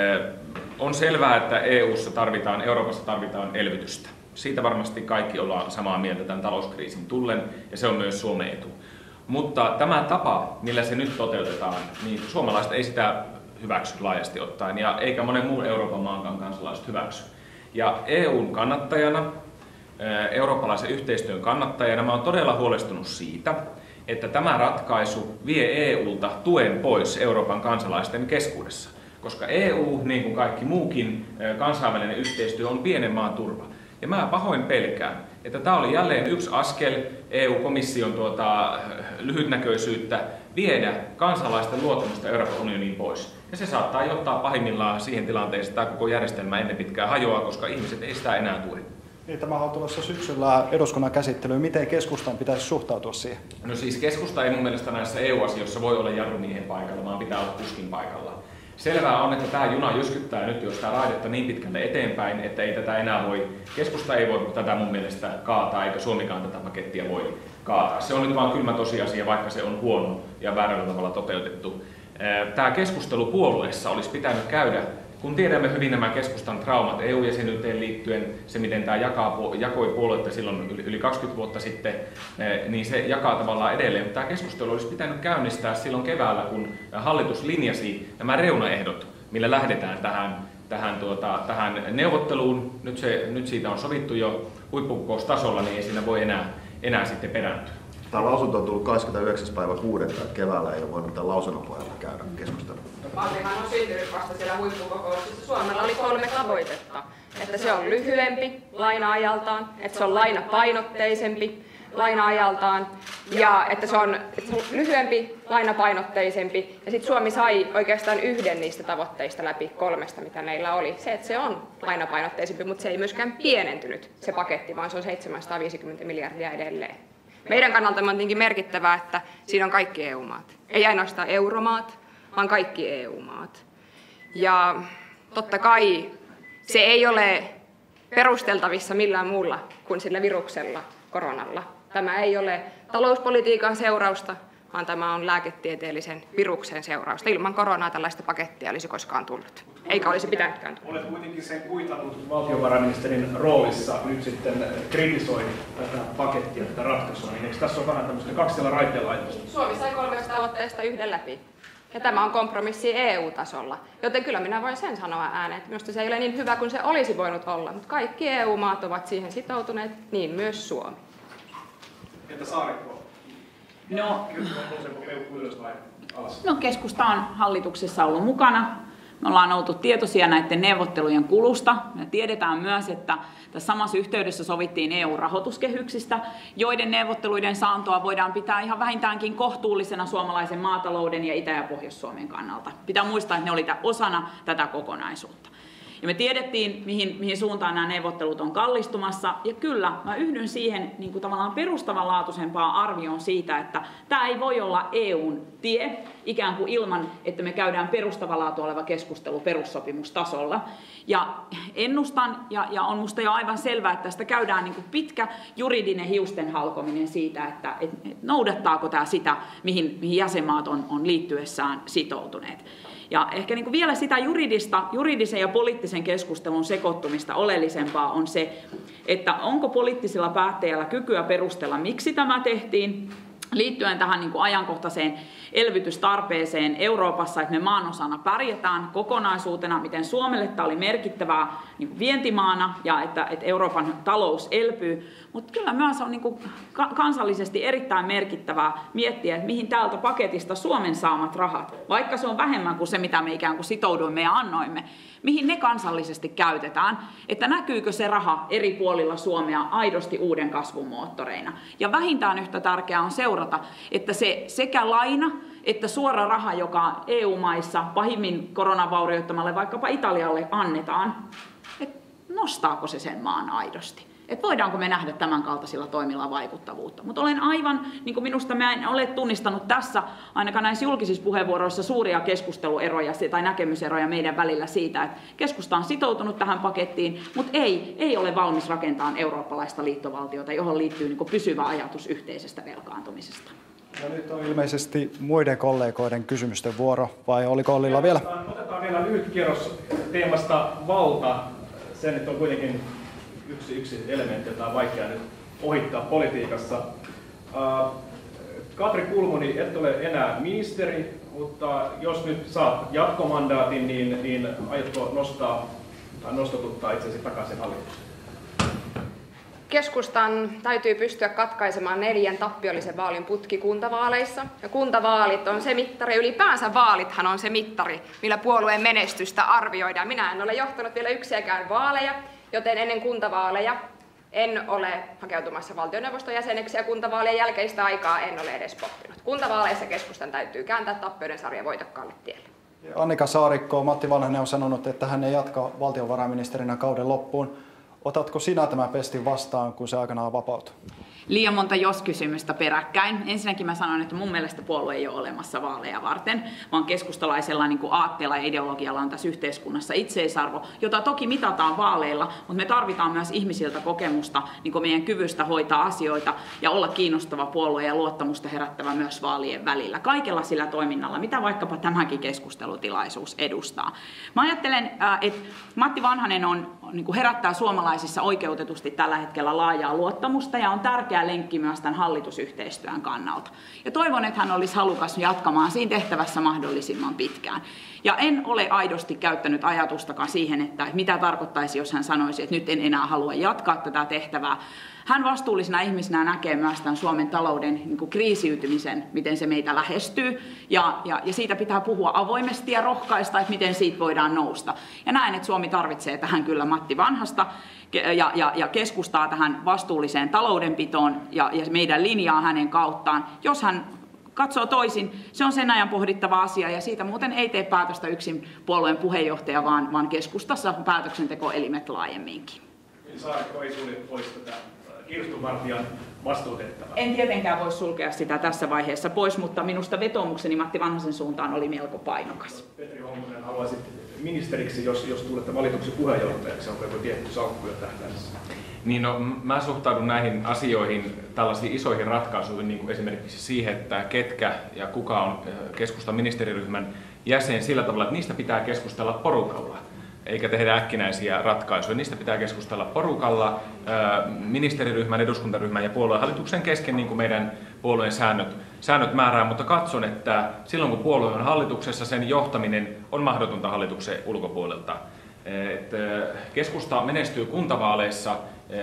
On selvää, että E U:ssa tarvitaan, Euroopassa tarvitaan elvytystä. Siitä varmasti kaikki ollaan samaa mieltä tämän talouskriisin tullen, ja se on myös Suomen etu. Mutta tämä tapa, millä se nyt toteutetaan, niin suomalaiset ei sitä hyväksy laajasti ottaen, ja eikä monen muun Euroopan maankaan kansalaiset hyväksy. Ja E U:n kannattajana, eurooppalaisen yhteistyön kannattajana, mä olen todella huolestunut siitä, että tämä ratkaisu vie E U:lta tuen pois Euroopan kansalaisten keskuudessa. Koska E U, niin kuin kaikki muukin kansainvälinen yhteistyö, on pienen maan turva. Ja mä pahoin pelkään, että tämä oli jälleen yksi askel E U-komission tuota, lyhytnäköisyyttä viedä kansalaisten luottamusta Euroopan unioniin pois. Ja se saattaa johtaa pahimmillaan siihen tilanteeseen, että tämä koko järjestelmä ennen pitkään hajoaa, koska ihmiset ei sitä enää tue. Niin, tämä on tulossa syksyllä eduskunnan käsittelyyn. Miten keskustan pitäisi suhtautua siihen? No siis keskusta ei mun mielestä näissä E U-asioissa voi olla jarrumiehen paikalla, vaan pitää olla kuskin paikalla. Selvää on, että tämä juna jyskyttää nyt jo sitä raidetta niin pitkälle eteenpäin, että ei tätä enää voi, keskusta ei voi tätä mun mielestä kaataa, eikä Suomikaan tätä pakettia voi kaataa. Se on nyt vaan kylmä tosiasia, vaikka se on huono ja väärällä tavalla toteutettu. Tämä keskustelu puolueessa olisi pitänyt käydä, kun tiedämme hyvin nämä keskustan traumat E U-jäsenyyteen liittyen, se miten tämä jakaa, jakoi puoluetta silloin yli kaksikymmentä vuotta sitten, niin se jakaa tavallaan edelleen. Mutta tämä keskustelu olisi pitänyt käynnistää silloin keväällä, kun hallitus linjasi nämä reunaehdot, millä lähdetään tähän, tähän, tuota, tähän neuvotteluun. Nyt, se, nyt siitä on sovittu jo huippukokoustasolla, niin ei siinä voi enää, enää sitten perääntyä. Tämä lausunto on tullut kahdeskymmenesyhdeksäs päivä kuudetta, että keväällä ei ole voinut tämän lausunnon pohjalta käydä keskustelua. Mallihan on syntynyt vasta siellä huippukokouksessa. Suomella oli kolme tavoitetta. Että se on lyhyempi laina-ajaltaan, että se on lainapainotteisempi laina-ajaltaan ja että se on, että se on lyhyempi, lainapainotteisempi. Ja sitten Suomi sai oikeastaan yhden niistä tavoitteista läpi kolmesta, mitä meillä oli. Se, että se on lainapainotteisempi, mutta se ei myöskään pienentynyt se paketti, vaan se on seitsemänsataaviisikymmentä miljardia edelleen. Meidän kannalta on tietenkin merkittävää, että siinä on kaikki E U-maat. Ei ainoastaan euromaat, vaan kaikki E U-maat. Ja totta kai se ei ole perusteltavissa millään muulla kuin sillä viruksella, koronalla. Tämä ei ole talouspolitiikan seurausta, vaan tämä on lääketieteellisen viruksen seurausta. Ilman koronaa tällaista pakettia olisi koskaan tullut, eikä olisi pitänytkään tulla. Olet kuitenkin sen kuitannut valtiovarainministerin roolissa nyt sitten kritisoi tätä pakettia, tätä ratkaisua. Niin eikö tässä ole vähän tämmöistä kaksilla raiteilla ajatusta? Suomi sai kolmesta tavoitteesta yhden läpi. Ja tämä on kompromissi E U-tasolla. Joten kyllä minä voin sen sanoa ääneen, että minusta se ei ole niin hyvä kuin se olisi voinut olla. Mutta kaikki E U-maat ovat siihen sitoutuneet, niin myös Suomi. Entä Saarikko? No, no keskusta on hallituksessa ollut mukana. Me ollaan oltu tietoisia näiden neuvottelujen kulusta. Me tiedetään myös, että tässä samassa yhteydessä sovittiin E U-rahoituskehyksistä, joiden neuvotteluiden saantoa voidaan pitää ihan vähintäänkin kohtuullisena suomalaisen maatalouden ja Itä- ja Pohjois-Suomen kannalta. Pitää muistaa, että ne olivat osana tätä kokonaisuutta. Ja me tiedettiin, mihin, mihin suuntaan nämä neuvottelut on kallistumassa. Ja kyllä, mä yhdyn siihen niin kuin tavallaan perustavanlaatuisempaan arvioon siitä, että tämä ei voi olla E U:n tie ikään kuin ilman, että me käydään perustavanlaatua oleva keskustelu perussopimustasolla. Ja ennustan, ja, ja on musta jo aivan selvää, että tästä käydään niin kuin pitkä juridinen hiusten halkominen siitä, että et, et noudattaako tämä sitä, mihin, mihin jäsenmaat on, on liittyessään sitoutuneet. Ja ehkä niin kuin vielä sitä juridista, juridisen ja poliittisen keskustelun sekoittumista oleellisempaa on se, että onko poliittisilla päättäjillä kykyä perustella, miksi tämä tehtiin, liittyen tähän niin kuin ajankohtaiseen elvytystarpeeseen Euroopassa, että me maanosana pärjätään kokonaisuutena, miten Suomelle tämä oli merkittävää niin kuin vientimaana ja että, että Euroopan talous elpyy. Mutta kyllä myös on niin kuin kansallisesti erittäin merkittävää miettiä, että mihin täältä paketista Suomen saamat rahat, vaikka se on vähemmän kuin se, mitä me ikään kuin sitouduimme ja annoimme, mihin ne kansallisesti käytetään, että näkyykö se raha eri puolilla Suomea aidosti uuden kasvun moottoreina. Ja vähintään yhtä tärkeää on seurata, että se sekä laina että suora raha, joka E U-maissa pahimmin koronan vaurioittamalle vaikkapa Italialle annetaan, että nostaako se sen maan aidosti. Että voidaanko me nähdä tämän kaltaisilla toimilla vaikuttavuutta. Mutta olen aivan, niin kuin minusta mä en ole tunnistanut tässä, ainakaan näissä julkisissa puheenvuoroissa, suuria keskustelueroja tai näkemyseroja meidän välillä siitä, että keskusta on sitoutunut tähän pakettiin, mutta ei, ei ole valmis rakentamaan eurooppalaista liittovaltiota, johon liittyy niin kuin pysyvä ajatus yhteisestä velkaantumisesta. Ja nyt on ilmeisesti muiden kollegoiden kysymysten vuoro, vai oliko Ollilla vielä? Otetaan, otetaan vielä lyhyt kierros teemasta valta. Se nyt on kuitenkin yksi, yksi elementti, jota on vaikea nyt ohittaa politiikassa. Uh, Katri Kulmuni, et ole enää ministeri, mutta jos nyt saat jatkomandaatin, niin, niin aiotko nostaa tai nostatuttaa itsesi takaisin hallitukseen? Keskustan täytyy pystyä katkaisemaan neljän tappiollisen vaalin putki kuntavaaleissa. Ja kuntavaalit on se mittari, ylipäänsä vaalithan on se mittari, millä puolueen menestystä arvioidaan. Minä en ole johtanut vielä yksiäkään vaaleja, joten ennen kuntavaaleja en ole hakeutumassa valtioneuvoston jäseneksi ja kuntavaalien jälkeistä aikaa en ole edes pohtinut. Kuntavaaleissa keskustan täytyy kääntää tappioiden sarja voitokkaalle tielle. Annika Saarikko, Matti Vanhanen on sanonut, että hän ei jatka valtiovarainministerinä kauden loppuun. Otatko sinä tämän pestin vastaan, kun se aikanaan vapautuu? Liian monta jos-kysymystä peräkkäin. Ensinnäkin mä sanon, että mun mielestä puolue ei ole olemassa vaaleja varten, vaan keskustalaisella niin kuin aatteella ja ideologialla on tässä yhteiskunnassa itseisarvo, jota toki mitataan vaaleilla, mutta me tarvitaan myös ihmisiltä kokemusta niin kuin meidän kyvystä hoitaa asioita ja olla kiinnostava puolue ja luottamusta herättävä myös vaalien välillä. Kaikella sillä toiminnalla, mitä vaikkapa tämäkin keskustelutilaisuus edustaa. Mä ajattelen, että Matti Vanhanen on, niin kuin herättää suomalaisissa oikeutetusti tällä hetkellä laajaa luottamusta ja on tärkeä lenkki myös tämän hallitusyhteistyön kannalta. Ja toivon, että hän olisi halukas jatkamaan siinä tehtävässä mahdollisimman pitkään. Ja en ole aidosti käyttänyt ajatustakaan siihen, että mitä tarkoittaisi, jos hän sanoisi, että nyt en enää halua jatkaa tätä tehtävää. Hän vastuullisena ihmisenä näkee myös tämän Suomen talouden niin kuin kriisiytymisen, miten se meitä lähestyy. Ja, ja, ja siitä pitää puhua avoimesti ja rohkaista, että miten siitä voidaan nousta. Ja näen, että Suomi tarvitsee tähän kyllä Matti Vanhasta ja, ja, ja keskustaa tähän vastuulliseen taloudenpitoon ja, ja meidän linjaa hänen kauttaan. Jos hän katsoo toisin, se on sen ajan pohdittava asia ja siitä muuten ei tee päätöstä yksin puolueen puheenjohtaja, vaan, vaan keskustassa päätöksentekoelimet laajemminkin. Saarikko ei sulje pois tätä kirstunvartijan vastuutehtävää. En tietenkään voi sulkea sitä tässä vaiheessa pois, mutta minusta vetoomukseni Matti Vanhasen suuntaan oli melko painokas. Petri Honkonen, haluaisit ministeriksi, jos, jos tulette valituksi puheenjohtajaksi, onko joku tietty salkku jo tähtäimessä? Niin no, mä suhtaudun näihin asioihin, tällaisiin isoihin ratkaisuihin, niin kuin esimerkiksi siihen, että ketkä ja kuka on keskustan ministeriryhmän jäsen sillä tavalla, että niistä pitää keskustella porukalla, eikä tehdä äkkinäisiä ratkaisuja. Niistä pitää keskustella porukalla, ministeriryhmän, eduskuntaryhmän ja puoluehallituksen kesken, niin kuin meidän puolueen säännöt, säännöt määrää, mutta katson, että silloin kun puolue on hallituksessa, sen johtaminen on mahdotonta hallituksen ulkopuolelta. Että keskusta menestyy kuntavaaleissa,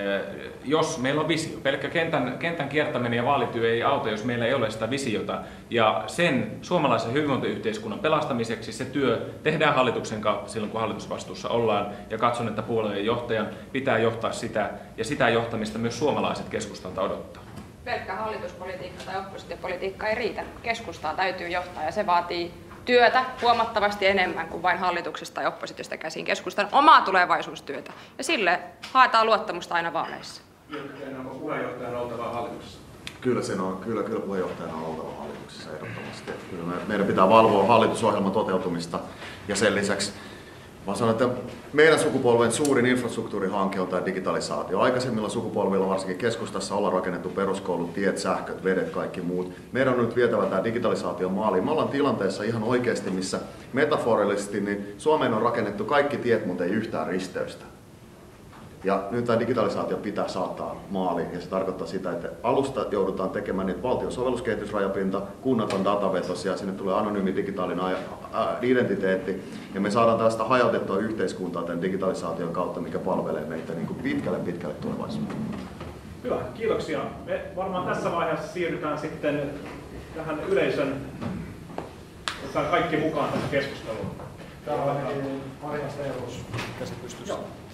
jos meillä on visio. Pelkkä kentän, kentän kiertäminen ja vaalityö ei auta, jos meillä ei ole sitä visiota. Ja sen suomalaisen hyvinvointiyhteiskunnan pelastamiseksi se työ tehdään hallituksen kautta silloin, kun hallitusvastuussa ollaan. Ja katson, että puolueen johtajan pitää johtaa sitä, ja sitä johtamista myös suomalaiset keskustalta odottaa. Pelkkä hallituspolitiikka tai oppositiopolitiikka ei riitä. Keskustaa täytyy johtaa ja se vaatii työtä huomattavasti enemmän kuin vain hallituksesta tai oppositiosta käsin. Keskustan omaa tulevaisuustyötä. Ja sille haetaan luottamusta aina vaaleissa. Onko puheenjohtajana oltava hallituksessa? Kyllä, sen on, kyllä, kyllä puheenjohtajana on oltava hallituksessa ehdottomasti. Kyllä me, meidän pitää valvoa hallitusohjelman toteutumista ja sen lisäksi mä sanon, että meidän sukupolven suurin infrastruktuurihanke on tämä digitalisaatio. Aikaisemmilla sukupolvilla, varsinkin keskustassa, ollaan rakennettu peruskoulut, tiet, sähköt, vedet, kaikki muut. Meidän on nyt vietävä tämä digitalisaatio maaliin. Me ollaan tilanteessa ihan oikeasti, missä metaforillisesti niin Suomeen on rakennettu kaikki tiet, mutta ei yhtään risteystä. Ja nyt tämä digitalisaatio pitää saattaa maaliin, ja se tarkoittaa sitä, että alusta joudutaan tekemään niitä valtion sovelluskehitysrajapinta, kunnat on datavetosia, sinne tulee anonyymi digitaalinen identiteetti, ja me saadaan tästä hajautettua yhteiskuntaa tämän digitalisaation kautta, mikä palvelee meitä niin kuin pitkälle pitkälle tulevaisuuteen. Hyvä, kiitoksia. Me varmaan tässä vaiheessa siirrytään sitten tähän yleisön, otetaan kaikki mukaan tähän keskusteluun. Täällä on Maria Stenrus käsipystyssä.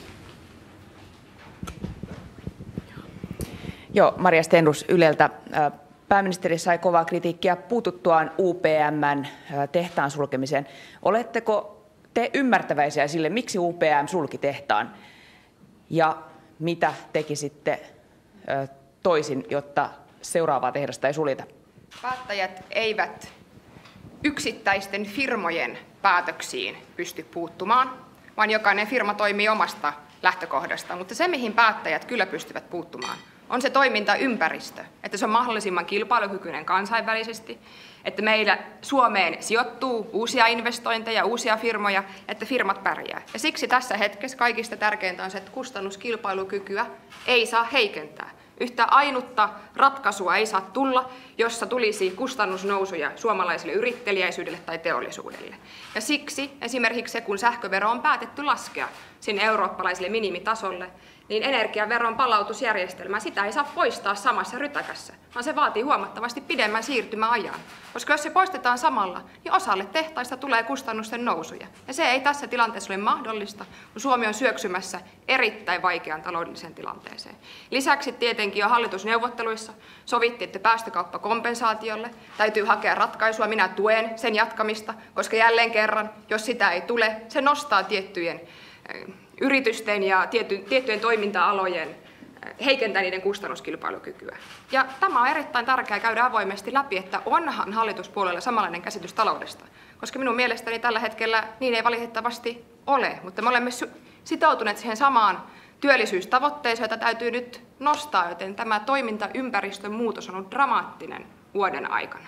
Joo, Maria Stenrus Yleltä. Pääministeri sai kovaa kritiikkiä puututtuaan U P M:n tehtaan sulkemiseen. Oletteko te ymmärtäväisiä sille, miksi U P M sulki tehtaan? Ja mitä tekisitte toisin, jotta seuraavaa tehdasta ei suljeta? Päättäjät eivät yksittäisten firmojen päätöksiin pysty puuttumaan, vaan jokainen firma toimii omasta lähtökohdasta. Mutta se, mihin päättäjät kyllä pystyvät puuttumaan, on se toimintaympäristö, että se on mahdollisimman kilpailukykyinen kansainvälisesti, että meillä Suomeen sijoittuu uusia investointeja, uusia firmoja, että firmat pärjää. Ja siksi tässä hetkessä kaikista tärkeintä on se, että kustannuskilpailukykyä ei saa heikentää. Yhtä ainutta ratkaisua ei saa tulla, jossa tulisi kustannusnousuja suomalaiselle yritteliäisyydelle tai teollisuudelle. Ja siksi esimerkiksi se, kun sähkövero on päätetty laskea sinne eurooppalaiselle minimitasolle, niin energiaveron palautusjärjestelmää sitä ei saa poistaa samassa rytäkässä, vaan se vaatii huomattavasti pidemmän siirtymäajan. Koska jos se poistetaan samalla, niin osalle tehtaista tulee kustannusten nousuja. Ja se ei tässä tilanteessa ole mahdollista, kun Suomi on syöksymässä erittäin vaikeaan taloudelliseen tilanteeseen. Lisäksi tietenkin jo hallitusneuvotteluissa sovittiin, että päästökauppakompensaatiolle täytyy hakea ratkaisua. Minä tuen sen jatkamista, koska jälleen kerran, jos sitä ei tule, se nostaa tiettyjen yritysten ja tiety, tiettyjen toiminta-alojen, heikentää niiden kustannuskilpailukykyä. Ja tämä on erittäin tärkeää käydä avoimesti läpi, että onhan hallituspuolella samanlainen käsitys taloudesta. Koska minun mielestäni tällä hetkellä niin ei valitettavasti ole, mutta me olemme sitoutuneet siihen samaan työllisyystavoitteeseen, jota täytyy nyt nostaa, joten tämä toimintaympäristön muutos on ollut dramaattinen vuoden aikana.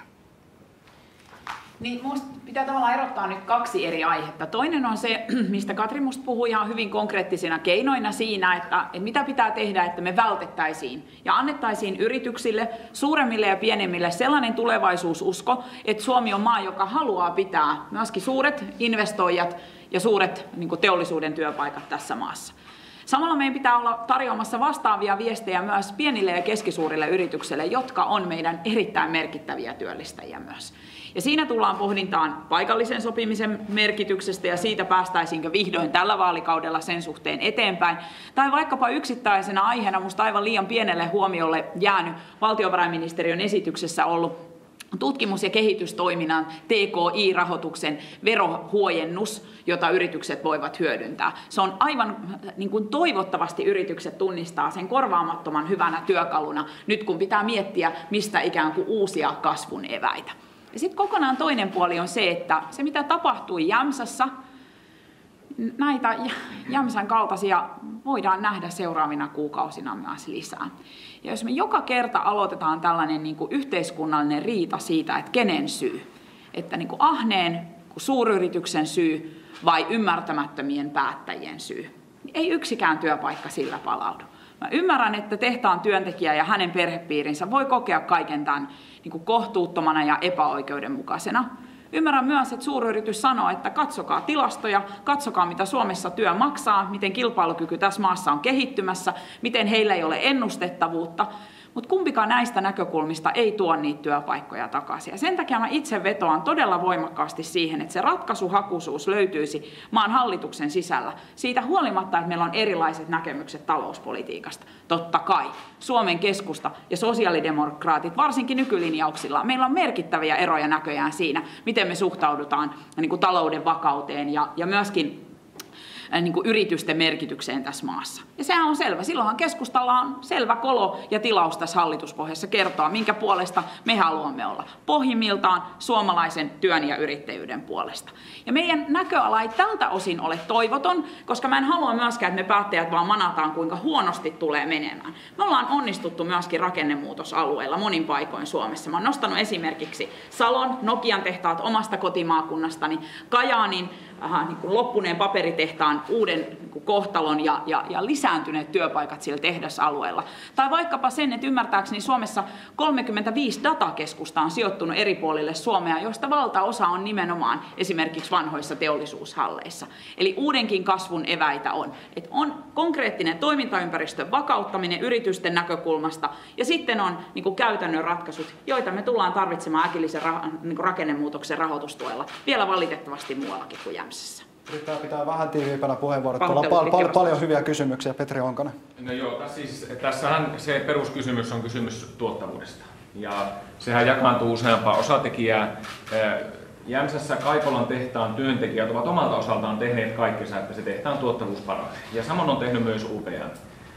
Niin, minusta pitää tavallaan erottaa nyt kaksi eri aihetta. Toinen on se, mistä Katri musta puhui ihan hyvin konkreettisina keinoina siinä, että, että mitä pitää tehdä, että me vältettäisiin ja annettaisiin yrityksille, suuremmille ja pienemmille sellainen tulevaisuususko, että Suomi on maa, joka haluaa pitää myöskin suuret investoijat ja suuret niin kuin teollisuuden työpaikat tässä maassa. Samalla meidän pitää olla tarjoamassa vastaavia viestejä myös pienille ja keskisuurille yrityksille, jotka on meidän erittäin merkittäviä työllistäjiä myös. Ja siinä tullaan pohdintaan paikallisen sopimisen merkityksestä ja siitä päästäisiinkö vihdoin tällä vaalikaudella sen suhteen eteenpäin. Tai vaikkapa yksittäisenä aiheena musta aivan liian pienelle huomiolle jäänyt valtiovarainministeriön esityksessä ollut tutkimus- ja kehitystoiminnan T K I-rahoituksen verohuojennus, jota yritykset voivat hyödyntää. Se on aivan niin kuin toivottavasti yritykset tunnistaa sen korvaamattoman hyvänä työkaluna, nyt kun pitää miettiä, mistä ikään kuin uusia kasvun eväitä. Ja sitten kokonaan toinen puoli on se, että se mitä tapahtui Jämsässä, näitä Jämsän kaltaisia voidaan nähdä seuraavina kuukausina myös lisää. Ja jos me joka kerta aloitetaan tällainen niin kuin yhteiskunnallinen riita siitä, että kenen syy, että niin kuin ahneen, suuryrityksen syy vai ymmärtämättömien päättäjien syy, niin ei yksikään työpaikka sillä palaudu. Mä ymmärrän, että tehtaan työntekijä ja hänen perhepiirinsä voi kokea kaiken tämän niin kuin kohtuuttomana ja epäoikeudenmukaisena. Ymmärrän myös, että suuryritys sanoo, että katsokaa tilastoja, katsokaa mitä Suomessa työ maksaa, miten kilpailukyky tässä maassa on kehittymässä, miten heillä ei ole ennustettavuutta. mutta kumpikaan näistä näkökulmista ei tuo niitä työpaikkoja takaisin. Ja sen takia mä itse vetoan todella voimakkaasti siihen, että se ratkaisuhakuisuus löytyisi maan hallituksen sisällä. Siitä huolimatta, että meillä on erilaiset näkemykset talouspolitiikasta. Totta kai Suomen keskusta ja sosiaalidemokraatit, varsinkin nykylinjauksilla, meillä on merkittäviä eroja näköjään siinä, miten me suhtaudutaan niin kuin talouden vakauteen ja, ja myöskin niin kuin yritysten merkitykseen tässä maassa. Ja sehän on selvä. Silloinhan keskustalla on selvä kolo ja tilaus tässä hallituspohjassa kertoa, minkä puolesta me haluamme olla. Pohjimmiltaan suomalaisen työn ja yrittäjyyden puolesta. Ja meidän näköala ei tältä osin ole toivoton, koska mä en halua myöskään, että me päättäjät vaan manataan, kuinka huonosti tulee menemään. Me ollaan onnistuttu myöskin rakennemuutosalueilla monin paikoin Suomessa. Mä oon nostanut esimerkiksi Salon, Nokian tehtaat omasta kotimaakunnastani, Kajaanin, Aha, niin kuin loppuneen paperitehtaan uuden niin kuin kohtalon ja, ja, ja lisääntyneet työpaikat sillä tehdasalueella. Tai vaikkapa sen, että ymmärtääkseni Suomessa kolmekymmentäviisi datakeskusta on sijoittunut eri puolille Suomea, joista valtaosa on nimenomaan esimerkiksi vanhoissa teollisuushalleissa. Eli uudenkin kasvun eväitä on. Että on konkreettinen toimintaympäristön vakauttaminen yritysten näkökulmasta ja sitten on niin kuin käytännön ratkaisut, joita me tullaan tarvitsemaan äkillisen ra- niin kuin rakennemuutoksen rahoitustuella vielä valitettavasti muuallakin kuin Jämsässä. Yrittää pitää vähän tiiviimpänä puheenvuorot. Tuolla on pal- pal- paljon hyviä kysymyksiä. Petri Honkonen. No joo, tässä siis, tässähän se peruskysymys on kysymys tuottavuudesta. Ja sehän jakaantuu useampaan osatekijään. Jämsässä Kaipolan tehtaan työntekijät ovat omalta osaltaan tehneet kaikkensa, että se tehtaan tuottavuus paranee. Ja samoin on tehnyt myös U P M.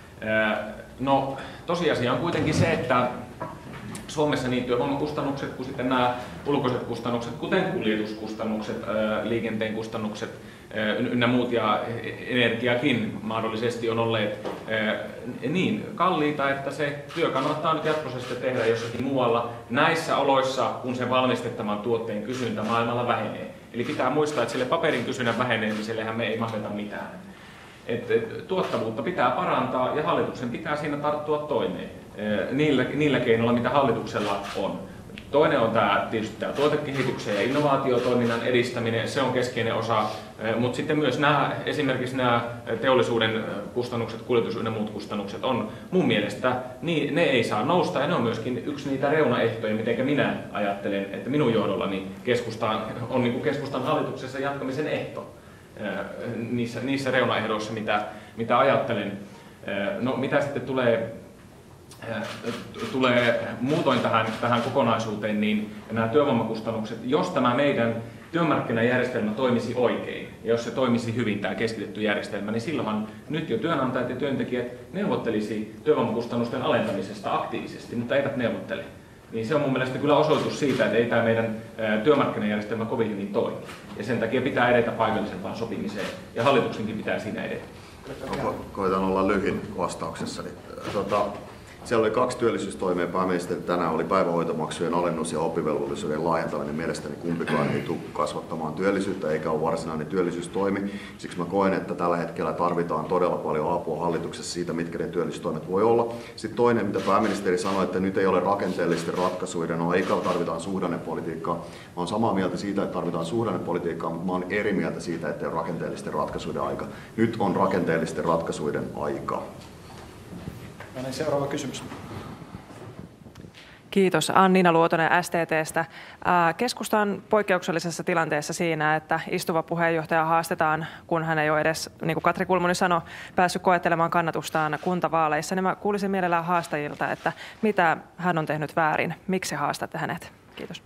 No tosiasia on kuitenkin se, että Suomessa niin työvoimakustannukset kuin sitten nämä ulkoiset kustannukset, kuten kuljetuskustannukset, liikenteen kustannukset ynnä muut ja energiakin mahdollisesti on olleet niin kalliita, että se työ kannattaa nyt jatkossa tehdä jossakin muualla näissä oloissa, kun sen valmistettavan tuotteen kysyntä maailmalla vähenee. Eli pitää muistaa, että sille paperin kysynnän vähenemisellehän me ei mahdeta mitään. Et, et, tuottavuutta pitää parantaa ja hallituksen pitää siinä tarttua toimeen niillä, niillä keinoilla, mitä hallituksella on. Toinen on tämä, tietysti tämä tuotekehityksen ja innovaatiotoiminnan edistäminen, se on keskeinen osa, mutta sitten myös nämä, esimerkiksi nämä teollisuuden kustannukset, kuljetus ja muut kustannukset on mun mielestä, niin ne ei saa nousta ja ne on myöskin yksi niitä reunaehtoja, miten minä ajattelen, että minun johdollani keskusta on niin kuin keskustan hallituksessa jatkamisen ehto niissä, niissä reunaehdoissa, mitä, mitä ajattelen. No mitä sitten tulee tulee muutoin tähän, tähän kokonaisuuteen, niin nämä työvoimakustannukset, jos tämä meidän työmarkkinajärjestelmä toimisi oikein, ja jos se toimisi hyvin, tämä keskitetty järjestelmä, niin silloinhan nyt jo työnantajat ja työntekijät neuvottelisi työvoimakustannusten alentamisesta aktiivisesti, mutta eivät neuvottele. Niin se on mun mielestä kyllä osoitus siitä, että ei tämä meidän työmarkkinajärjestelmä kovin hyvin toimi. Ja sen takia pitää edetä paikallisempaan sopimiseen, ja hallituksenkin pitää siinä edetä. Koitan olla lyhin vastauksessani. Tota, Siellä oli kaksi työllisyystoimia. Pääministeri tänään oli päivähoitomaksujen alennus ja oppivelvollisuuden laajentaminen. Mielestäni kumpikaan ei tule kasvattamaan työllisyyttä eikä ole varsinainen työllisyystoimi. Siksi mä koen, että tällä hetkellä tarvitaan todella paljon apua hallituksessa siitä, mitkä ne työllisyystoimet voi olla. Sitten toinen, mitä pääministeri sanoi, että nyt ei ole rakenteellisten ratkaisuiden, no eikä tarvitaan suhdannepolitiikkaa. Mä oon samaa mieltä siitä, että tarvitaan suhdannepolitiikkaa, mutta mä oon eri mieltä siitä, että ei ole rakenteellisten ratkaisuiden aika. Nyt on rakenteellisten ratkaisuiden aika. Ja niin, seuraava kysymys. Kiitos. Anniina Luotonen S T T:stä. Keskusta on poikkeuksellisessa tilanteessa siinä, että istuva puheenjohtaja haastetaan, kun hän ei ole edes, niin kuin Katri Kulmuni sanoi, päässyt koettelemaan kannatustaan kuntavaaleissa. Niin mä kuulisin mielellään haastajilta, että mitä hän on tehnyt väärin. Miksi haastatte hänet? Kiitos.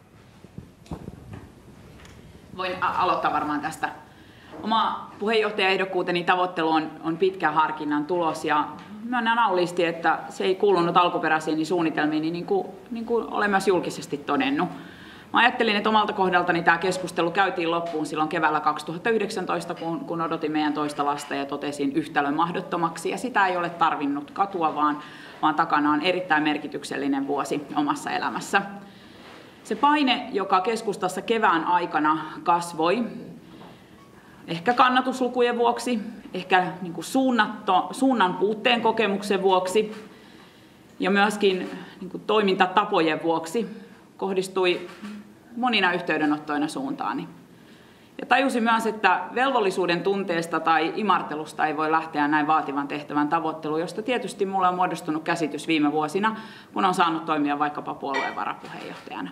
Voin aloittaa varmaan tästä. Oma puheenjohtajaehdokkuuteni tavoittelu on, on pitkän harkinnan tulos ja myönnän auliisti, että se ei kuulunut alkuperäisiin suunnitelmiin, niin kuin, niin kuin olen myös julkisesti todennut. Mä ajattelin, että omalta kohdaltani tämä keskustelu käytiin loppuun silloin keväällä kaksituhattayhdeksäntoista, kun, kun odotin meidän toista lasta ja totesin yhtälön mahdottomaksi. Ja sitä ei ole tarvinnut katua, vaan, vaan takana on erittäin merkityksellinen vuosi omassa elämässä. Se paine, joka keskustassa kevään aikana kasvoi, ehkä kannatuslukujen vuoksi, ehkä niin kuin suunnatto, suunnan puutteen kokemuksen vuoksi ja myöskin niin kuin toimintatapojen vuoksi kohdistui monina yhteydenottoina suuntaani. Ja tajusin myös, että velvollisuuden tunteesta tai imartelusta ei voi lähteä näin vaativan tehtävän tavoitteluun, josta tietysti minulla on muodostunut käsitys viime vuosina, kun on saanut toimia vaikkapa puolueen varapuheenjohtajana.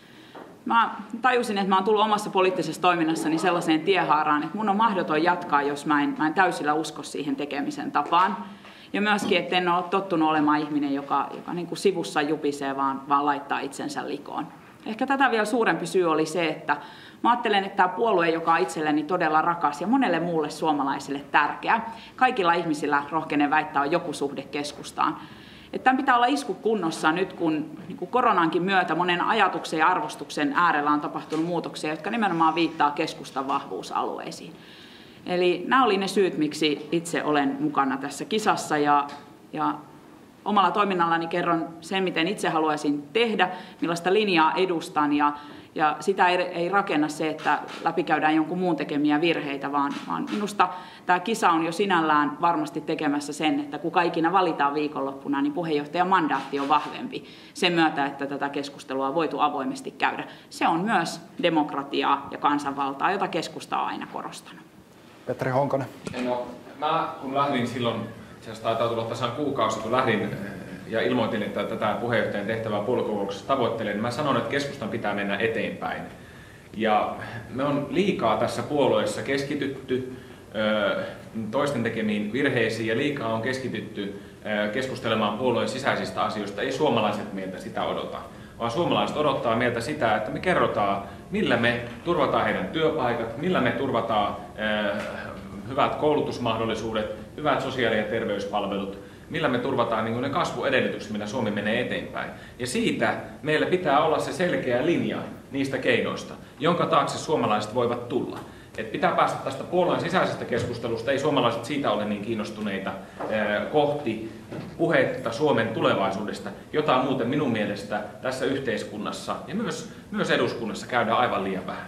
Mä tajusin, että mä oon tullut omassa poliittisessa toiminnassani sellaiseen tiehaaraan, että mun on mahdoton jatkaa, jos mä en, mä en täysillä usko siihen tekemisen tapaan. Ja myöskin, että en ole tottunut olemaan ihminen, joka, joka niin kuin sivussa jupisee, vaan, vaan laittaa itsensä likoon. Ehkä tätä vielä suurempi syy oli se, että mä ajattelen, että tämä puolue, joka on itselleni todella rakas ja monelle muulle suomalaisille tärkeä, kaikilla ihmisillä rohkenen väittää on joku suhde keskustaan. Että tämän pitää olla isku kunnossa nyt, kun niin kuin koronankin myötä monen ajatuksen ja arvostuksen äärellä on tapahtunut muutoksia, jotka nimenomaan viittaa keskustan vahvuusalueisiin. Eli nämä oli ne syyt, miksi itse olen mukana tässä kisassa ja, ja omalla toiminnallani kerron sen, miten itse haluaisin tehdä, millaista linjaa edustan ja, ja sitä ei, ei rakenna se, että läpikäydään jonkun muun tekemiä virheitä, vaan, vaan minusta tämä kisa on jo sinällään varmasti tekemässä sen, että kun kaikina valitaan viikonloppuna, niin puheenjohtajan mandaatti on vahvempi sen myötä, että tätä keskustelua on voitu avoimesti käydä. Se on myös demokratiaa ja kansanvaltaa, jota keskusta on aina korostanut. Petri Honkonen. No, mä kun lähdin silloin, itse asiassa taitaa tulla tasan kuukausi, kun lähdin ja ilmoitin, että tätä puheenjohtajan tehtävää puoluekokouksessa tavoittelen, niin mä sanoin, että keskustan pitää mennä eteenpäin. Ja me on liikaa tässä puolueessa keskitytty toisten tekemiin virheisiin ja liikaa on keskitytty keskustelemaan puolueen sisäisistä asioista. Ei suomalaiset meiltä sitä odota, vaan suomalaiset odottaa meiltä sitä, että me kerrotaan, millä me turvataan heidän työpaikat, millä me turvataan hyvät koulutusmahdollisuudet, hyvät sosiaali- ja terveyspalvelut, millä me turvataan niin ne kasvuedellytykset, millä Suomi menee eteenpäin. Ja siitä meillä pitää olla se selkeä linja niistä keinoista, jonka taakse suomalaiset voivat tulla. Et pitää päästä tästä puolueen sisäisestä keskustelusta, ei suomalaiset siitä ole niin kiinnostuneita kohti puhetta Suomen tulevaisuudesta, jota muuten minun mielestä tässä yhteiskunnassa ja myös, myös eduskunnassa käydään aivan liian vähän.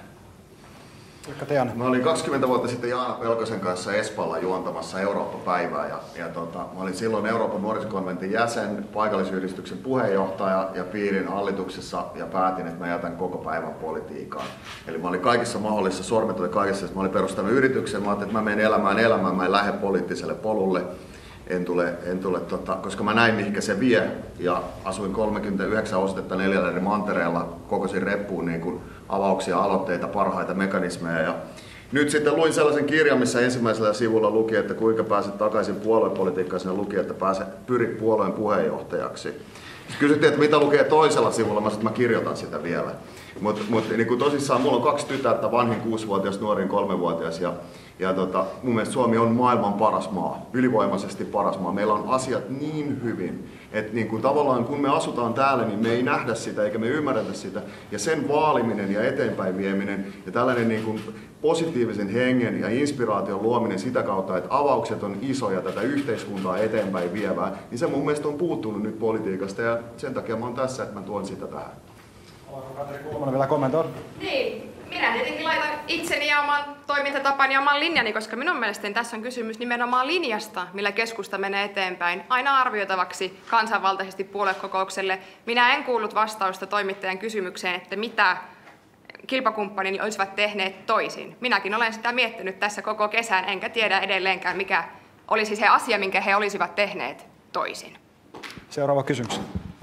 Mä olin kaksikymmentä vuotta sitten Jaana Pelkosen kanssa Espalla juontamassa Eurooppa-päivää ja, ja tota, mä olin silloin Euroopan nuorisokonventin jäsen, paikallisyhdistyksen puheenjohtaja ja piirin hallituksessa ja päätin, että mä jätän koko päivän politiikkaan. Eli mä olin kaikissa mahdollisissa, sormet oli kaikissa, mä olin perustanut yrityksen, mä ajattelin, että mä menen elämään elämään, mä en lähde poliittiselle polulle. En tule, en tule tota, koska mä näin mihinkä se vie ja asuin kolmekymmentäyhdeksän ostetta neljällä eri mantereella, kokosin reppuun niin kuin avauksia, aloitteita, parhaita mekanismeja. Ja nyt sitten luin sellaisen kirjan, missä ensimmäisellä sivulla luki, että kuinka pääset takaisin puoluepolitiikkaan, siinä luki, että pääse, pyri puolueen puheenjohtajaksi. Sitten kysyttiin, että mitä lukee toisella sivulla, mä sanoin, että mä kirjoitan sitä vielä. Mutta mut, niin tosissaan mulla on kaksi tytärtä, vanhin kuusivuotias, nuorin kolmevuotias. Ja, ja tota, mun mielestä Suomi on maailman paras maa, ylivoimaisesti paras maa. Meillä on asiat niin hyvin, että niin kuin tavallaan kun me asutaan täällä, niin me ei nähdä sitä eikä me ymmärretä sitä. Ja sen vaaliminen ja eteenpäin vieminen ja tällainen niin kuin positiivisen hengen ja inspiraation luominen sitä kautta, että avaukset on isoja tätä yhteiskuntaa eteenpäin vievää, niin se mun mielestä on puuttunut nyt politiikasta ja sen takia mä oon tässä, että mä tuon sitä tähän. Haluatko Katri Kulmanen vielä kommentoida? Niin, minä tietenkin laitan itseni ja oman toimintatapani ja oman linjani, koska minun mielestäni tässä on kysymys nimenomaan linjasta, millä keskusta menee eteenpäin, aina arvioitavaksi kansanvaltaisesti puoluekokoukselle. Minä en kuullut vastausta toimittajan kysymykseen, että mitä kilpakumppanini olisivat tehneet toisin. Minäkin olen sitä miettinyt tässä koko kesän, enkä tiedä edelleenkään, mikä olisi se asia, minkä he olisivat tehneet toisin. Seuraava kysymys.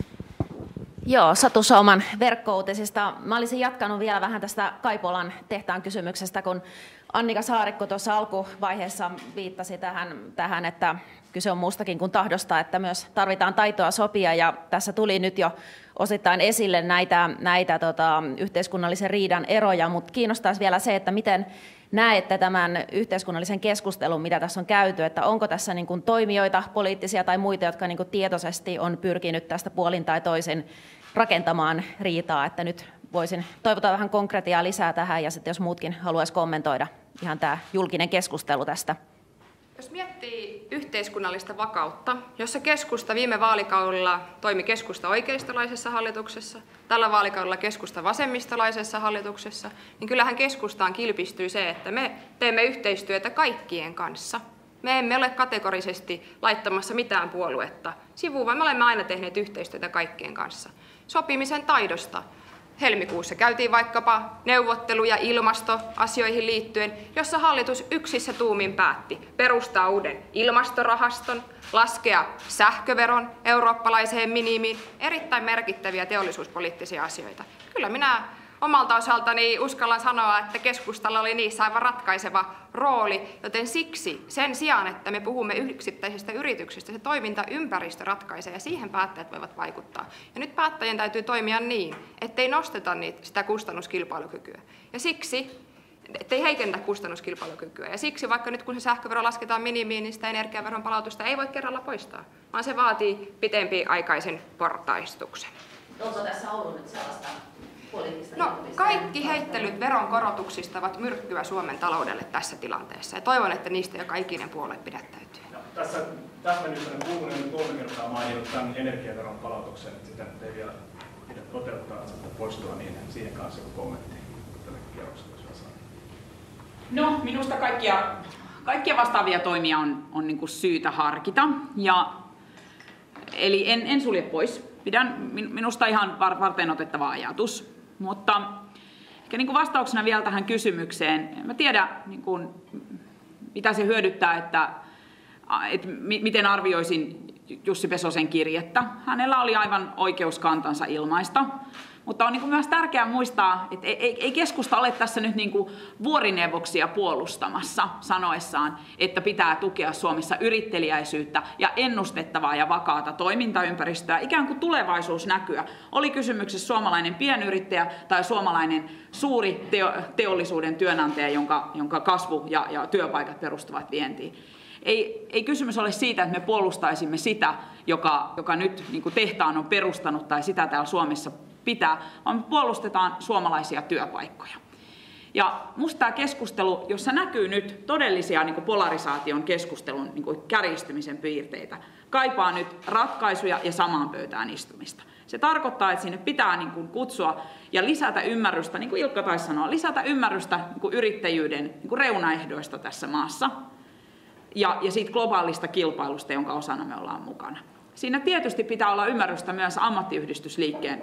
Joo, Satu Souman verkkouutisista. Mä olisin jatkanut vielä vähän tästä Kaipolan tehtaan kysymyksestä, kun Annika Saarikko tuossa alkuvaiheessa viittasi tähän, tähän, että kyse on muustakin kuin tahdosta, että myös tarvitaan taitoa sopia, ja tässä tuli nyt jo osittain esille näitä, näitä tota, yhteiskunnallisen riidan eroja, mutta kiinnostaisi vielä se, että miten näette tämän yhteiskunnallisen keskustelun, mitä tässä on käyty, että onko tässä niin kuin toimijoita, poliittisia tai muita, jotka niin kuin tietoisesti on pyrkinyt tästä puolin tai toisin rakentamaan riitaa, että nyt voisin toivottaa vähän konkretiaa lisää tähän, ja sitten jos muutkin haluaisi kommentoida ihan tämä julkinen keskustelu tästä. Jos miettii yhteiskunnallista vakautta, jossa keskusta viime vaalikaudella toimi keskusta oikeistolaisessa hallituksessa, tällä vaalikaudella keskusta vasemmistolaisessa hallituksessa, niin kyllähän keskustaan kilpistyy se, että me teemme yhteistyötä kaikkien kanssa. Me emme ole kategorisesti laittamassa mitään puoluetta sivuun, vaan me olemme aina tehneet yhteistyötä kaikkien kanssa. Sopimisen taidosta Helmikuussa käytiin vaikkapa neuvotteluja ilmastoasioihin liittyen, jossa hallitus yksissä tuumin päätti perustaa uuden ilmastorahaston, laskea sähköveron eurooppalaiseen minimiin, erittäin merkittäviä teollisuuspoliittisia asioita. Kyllä minä omalta osaltani uskallan sanoa, että keskustalla oli niissä aivan ratkaiseva rooli, joten siksi sen sijaan, että me puhumme yksittäisistä yrityksistä, se toimintaympäristö ratkaisee ja siihen päättäjät voivat vaikuttaa. Ja nyt päättäjien täytyy toimia niin, ettei nosteta niitä, sitä kustannuskilpailukykyä. Ja siksi, ettei heikentä kustannuskilpailukykyä. Ja siksi vaikka nyt kun se sähkövero lasketaan minimiin, niin sitä energiaveron palautusta ei voi kerralla poistaa, vaan se vaatii pitempiaikaisen portaistuksen. Onko tässä ollut nyt sellaista? No, kaikki heittelyt veronkorotuksista ovat myrkkyä Suomen taloudelle tässä tilanteessa ja toivon, että niistä joka ikinen puolue pidättäytyy. No, tässä täsmennyksessä Kulmunen on kolme kertaa maininnut tämän energiaveron palautuksen, että sitä nyt ei vielä pidä toteuttaa, että poistua, niin siihen kanssa joku kommentti tälle kierrokselle. No, minusta kaikkia, kaikkia vastaavia toimia on, on niin kuin syytä harkita. Ja, eli en, en sulje pois. Pidän minusta ihan varten otettava ajatus. Mutta ehkä niin kuin vastauksena vielä tähän kysymykseen, en tiedä niin kuin, mitä se hyödyttää, että, että miten arvioisin Jussi Pesosen kirjettä. Hänellä oli aivan oikeus kantansa ilmaista. Mutta on niin kuin myös tärkeää muistaa, että ei, ei keskusta ole tässä nyt niin kuin vuorineuvoksia puolustamassa sanoessaan, että pitää tukea Suomessa yritteliäisyyttä ja ennustettavaa ja vakaata toimintaympäristöä, ikään kuin tulevaisuusnäkyä. Oli kysymyksessä suomalainen pienyrittäjä tai suomalainen suuri teo, teollisuuden työnantaja, jonka, jonka kasvu ja, ja työpaikat perustuvat vientiin. Ei, ei kysymys ole siitä, että me puolustaisimme sitä, joka, joka nyt niin kuin tehtaan on perustanut tai sitä täällä Suomessa pitää, vaan me puolustetaan suomalaisia työpaikkoja. Ja musta tämä keskustelu, jossa näkyy nyt todellisia niin kuin polarisaation keskustelun niin kuin kärjistymisen piirteitä, kaipaa nyt ratkaisuja ja samaan pöytään istumista. Se tarkoittaa, että sinne pitää niin kuin kutsua ja lisätä ymmärrystä, niin kuin Ilkka taisi sanoa, lisätä ymmärrystä niin kuin yrittäjyyden niin kuin reunaehdoista tässä maassa ja, ja siitä globaalista kilpailusta, jonka osana me ollaan mukana. Siinä tietysti pitää olla ymmärrystä myös ammattiyhdistysliikkeen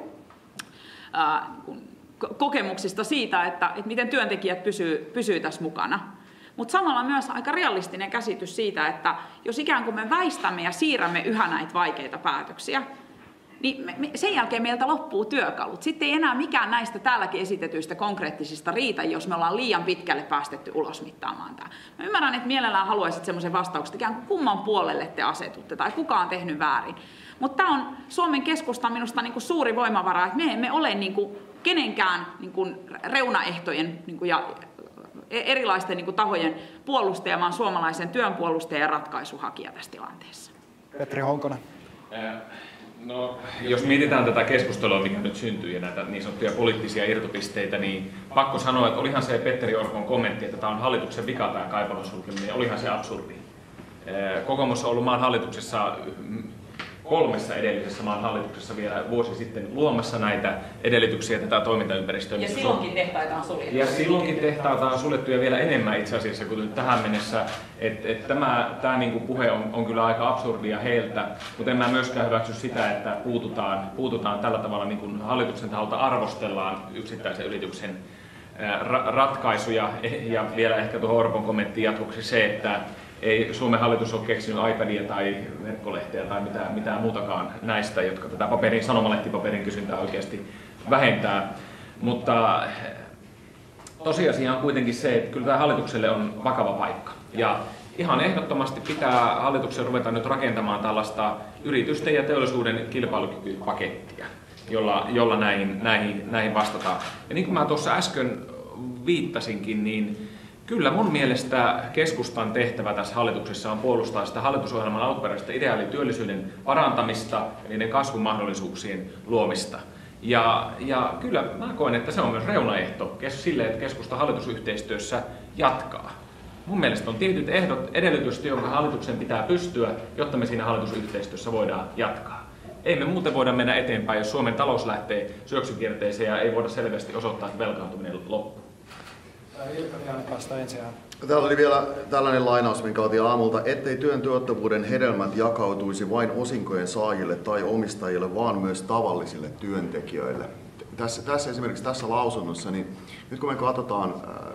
ää, kokemuksista siitä, että, että miten työntekijät pysyy, pysyy tässä mukana. Mutta samalla myös aika realistinen käsitys siitä, että jos ikään kuin me väistämme ja siirrämme yhä näitä vaikeita päätöksiä, niin me, me, sen jälkeen meiltä loppuu työkalut. Sitten ei enää mikään näistä täälläkin esitetyistä konkreettisista riitä, jos me ollaan liian pitkälle päästetty ulosmittaamaan tämä. Mä ymmärrän, että mielellään haluaisit semmoisen vastauksen, ikään kuin kumman puolelle te asetutte tai kuka on tehnyt väärin. Mutta tämä on Suomen keskustan minusta niin kuin suuri voimavara, että me emme ole niin kuin kenenkään niin kuin reunaehtojen niin kuin ja erilaisten niin kuin tahojen puolustaja, vaan suomalaisen työn puolustaja ja ratkaisuhakija tässä tilanteessa. Petri Honkonen. No, jos mietitään tätä keskustelua, mikä nyt syntyy ja näitä niin sanottuja poliittisia irtopisteitä, niin pakko sanoa, että olihan se Petteri Orpon kommentti, että tämä on hallituksen vika tämä Kaipolan sulkeminen, ja olihan se absurdi. Kokoomus on ollut maan hallituksessa kolmessa edellisessä maan hallituksessa vielä vuosi sitten luomassa näitä edellytyksiä tätä toimintaympäristöä. Ja silloinkin tehtaita on suljettu. Ja silloinkin tehtaita on suljettu ja vielä enemmän itse asiassa kuin tähän mennessä. Et, et tämä tämä niinku puhe on, on kyllä aika absurdia heiltä, mutta en mä myöskään hyväksy sitä, että puututaan, puututaan tällä tavalla niin kuin hallituksen taholta arvostellaan yksittäisen yrityksen ra- ratkaisuja. Ja vielä ehkä tuohon Orpon kommenttiin jatkoksi se, että ei Suomen hallitus ole keksinyt iPadia tai verkkolehteä tai mitään, mitään muutakaan näistä, jotka tätä paperin, sanomalehtipaperin kysyntää oikeasti vähentää. Mutta tosiasia on kuitenkin se, että kyllä tämä hallitukselle on vakava paikka. Ja ihan ehdottomasti pitää hallituksen ruveta nyt rakentamaan tällaista yritysten ja teollisuuden kilpailukykypakettia, jolla, jolla näihin, näihin, näihin vastataan. Ja niin kuin mä tuossa äsken viittasinkin, niin kyllä mun mielestä keskustan tehtävä tässä hallituksessa on puolustaa sitä hallitusohjelman alkuperäistä ideaalityöllisyyden parantamista ja niiden kasvun mahdollisuuksien luomista. Ja, ja kyllä mä koen, että se on myös reunaehto sille, että keskusta hallitusyhteistyössä jatkaa. Mun mielestä on tietyt ehdot, edellytykset, jonka hallituksen pitää pystyä, jotta me siinä hallitusyhteistyössä voidaan jatkaa. Ei me muuten voida mennä eteenpäin, jos Suomen talous lähtee syöksykierteeseen ja ei voida selvästi osoittaa, että velkaantuminen loppuu. Täällä oli vielä tällainen lainaus, minkä otin aamulta, ettei työn tuottavuuden hedelmät jakautuisi vain osinkojen saajille tai omistajille, vaan myös tavallisille työntekijöille. tässä, tässä esimerkiksi tässä lausunnossa, niin nyt kun me katsotaan,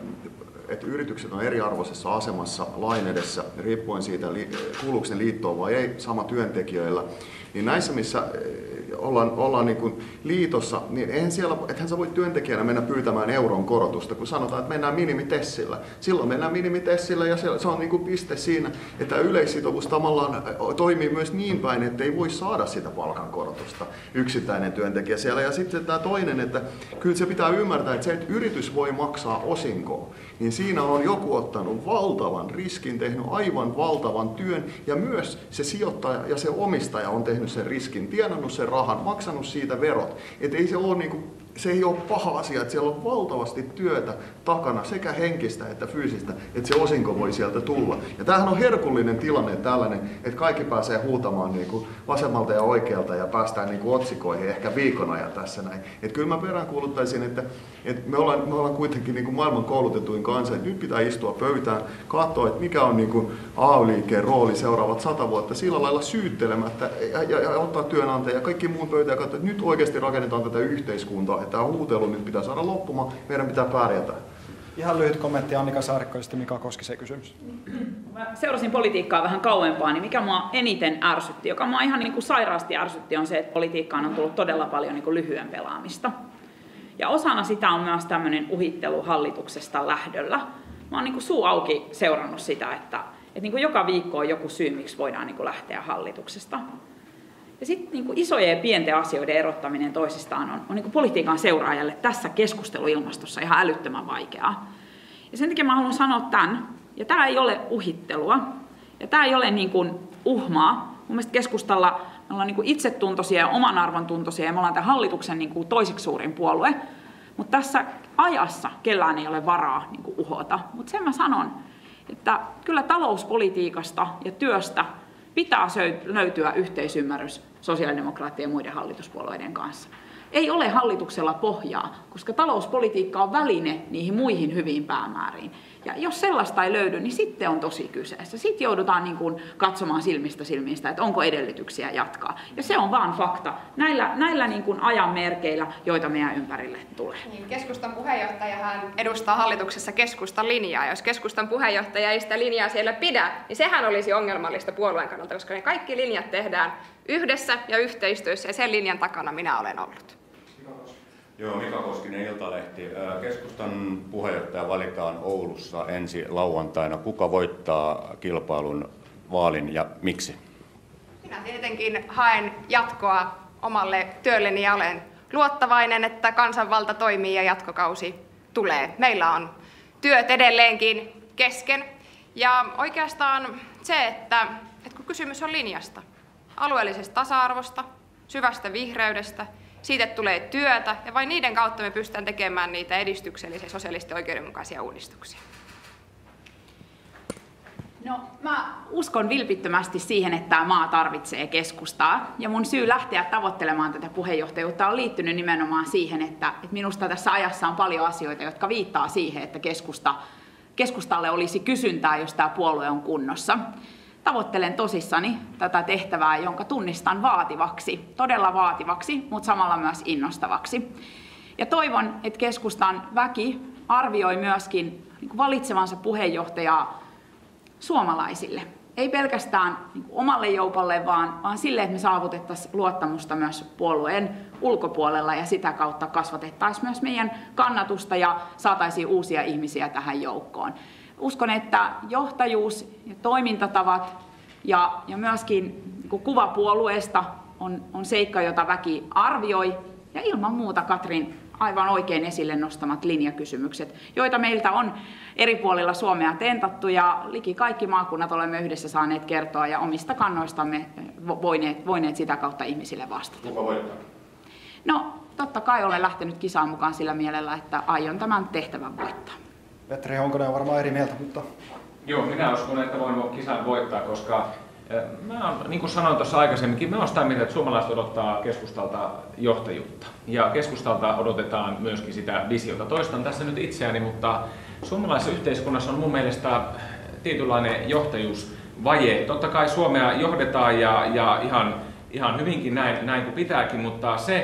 että yritykset on eriarvoisessa asemassa lain edessä, riippuen siitä, kuuluuko ne liittoon vai ei, sama työntekijöillä, niin näissä, missä ollaan, ollaan niin kuin liitossa, niin eihän siellä, ethän sä voi työntekijänä mennä pyytämään euron korotusta, kun sanotaan, että mennään minimitessillä. Silloin mennään minimitessillä ja se on niin kuin piste siinä, että yleissitovuus tavallaan toimii myös niin päin, että ei voi saada sitä palkankorotusta yksittäinen työntekijä siellä. Ja sitten tämä toinen, että kyllä se pitää ymmärtää, että se, että yritys voi maksaa osinkoa, niin siinä on joku ottanut valtavan riskin, tehnyt aivan valtavan työn ja myös se sijoittaja ja se omistaja on tehnyt sen riskin, tienannut sen rahan, maksanut siitä verot. Et ei se, ole niinku, se ei ole paha asia, että siellä on valtavasti työtä takana, sekä henkistä että fyysistä, että se osinko voi sieltä tulla. Ja tämähän on herkullinen tilanne tällainen, että kaikki pääsee huutamaan niinku vasemmalta ja oikealta ja päästään niinku otsikoihin ehkä viikon ajan tässä näin. Et kyllä mä peräänkuuluttaisin, että, että me, ollaan, me ollaan kuitenkin niinku maailman koulutetuin kansa, että nyt pitää istua pöytään, katsoa, että mikä on niinku A Y-liikkeen rooli seuraavat sata vuotta, sillä lailla syyttelemättä ja, ja, ja ottaa työnantaja ja kaikki muun pöytään ja katsoa, että nyt oikeasti rakennetaan tätä yhteiskuntaa, että tämä huutelu nyt pitää saada loppumaan, meidän pitää pärjätä. Ihan lyhyt kommentti Annika Saarikko ja sitten Mika Koskisen kysymys. Mä seurasin politiikkaa vähän kauempaa, niin mikä mua eniten ärsytti, joka mua ihan niin kuin sairaasti ärsytti, on se, että politiikkaan on tullut todella paljon niin kuin lyhyen pelaamista. Ja osana sitä on myös tämmöinen uhittelu hallituksesta lähdöllä. Mä oon niin kuin suu auki seurannut sitä, että, että niin kuin joka viikko on joku syy, miksi voidaan niin kuin lähteä hallituksesta. Ja sitten niin kuin isojen ja pienten asioiden erottaminen toisistaan on, on niin kuin politiikan seuraajalle tässä keskusteluilmastossa ihan älyttömän vaikeaa. Ja sen takia mä haluan sanoa tämän, ja tämä ei ole uhittelua, ja tämä ei ole niin kuin uhmaa. Mun mielestä keskustalla me ollaan niin kuin itsetuntoisia ja oman arvon tuntoisia, ja me ollaan tämän hallituksen niin kuin toiseksi suurin puolue. Mutta tässä ajassa kellään ei ole varaa niin kuin uhota. Mutta sen mä sanon, että kyllä talouspolitiikasta ja työstä pitää löytyä yhteisymmärrys sosiaalidemokraattien ja muiden hallituspuolueiden kanssa. Ei ole hallituksella pohjaa, koska talouspolitiikka on väline niihin muihin hyviin päämääriin. Ja jos sellaista ei löydy, niin sitten on tosi kyseessä. Sitten joudutaan niin kuin katsomaan silmistä silmistä, että onko edellytyksiä jatkaa. Ja se on vaan fakta näillä, näillä niin kuin ajan merkeillä, joita meidän ympärille tulee. Niin, keskustan puheenjohtajahan edustaa hallituksessa keskustan linjaa. Jos keskustan puheenjohtaja ei sitä linjaa siellä pidä, niin sehän olisi ongelmallista puolueen kannalta, koska ne kaikki linjat tehdään yhdessä ja yhteistyössä, ja sen linjan takana minä olen ollut. Joo, Mika Koskinen, Iltalehti. Keskustan puheenjohtaja valitaan Oulussa ensi lauantaina. Kuka voittaa kilpailun vaalin ja miksi? Minä tietenkin haen jatkoa omalle työlleni ja olen luottavainen, että kansanvalta toimii ja jatkokausi tulee. Meillä on työt edelleenkin kesken. Ja oikeastaan se, että, että kun kysymys on linjasta, alueellisesta tasa-arvosta, syvästä vihreydestä, siitä tulee työtä, ja vain niiden kautta me pystytään tekemään niitä edistyksellisiä, sosiaalisesti oikeudenmukaisia uudistuksia. No, mä uskon vilpittömästi siihen, että tämä maa tarvitsee keskustaa. Ja mun syy lähteä tavoittelemaan tätä puheenjohtajuutta on liittynyt nimenomaan siihen, että, että minusta tässä ajassa on paljon asioita, jotka viittaa siihen, että keskusta, keskustalle olisi kysyntää, jos tämä puolue on kunnossa. Tavoittelen tosissani tätä tehtävää, jonka tunnistan vaativaksi, todella vaativaksi, mutta samalla myös innostavaksi. Ja toivon, että keskustan väki arvioi myöskin valitsevansa puheenjohtajaa suomalaisille. Ei pelkästään omalle joukolle, vaan, vaan sille, että me saavutettaisiin luottamusta myös puolueen ulkopuolella ja sitä kautta kasvatettaisiin myös meidän kannatusta ja saataisiin uusia ihmisiä tähän joukkoon. Uskon, että johtajuus ja toimintatavat ja, ja myöskin niin kuva puolueesta on, on seikka, jota väki arvioi. Ja ilman muuta Katrin aivan oikein esille nostamat linjakysymykset, joita meiltä on eri puolilla Suomea tentattu ja liki kaikki maakunnat olemme yhdessä saaneet kertoa ja omista kannoistamme voineet, voineet sitä kautta ihmisille vastata. Kuka voittaa? No, totta kai olen lähtenyt kisaan mukaan sillä mielellä, että aion tämän tehtävän voittaa. Petri Honkonen on varmaan eri mieltä, mutta... Joo, minä uskon, että voin kisan voittaa, koska mä oon, niin kuin sanoin tuossa aikaisemminkin, mä oon sitä mieltä, että suomalaiset odottaa keskustalta johtajuutta. Ja keskustalta odotetaan myöskin sitä visiota. Toistan tässä nyt itseäni, mutta suomalaisessa yhteiskunnassa on mun mielestä tietynlainen johtajuusvaje. Totta kai Suomea johdetaan ja, ja ihan, ihan hyvinkin näin, näin kuin pitääkin, mutta se,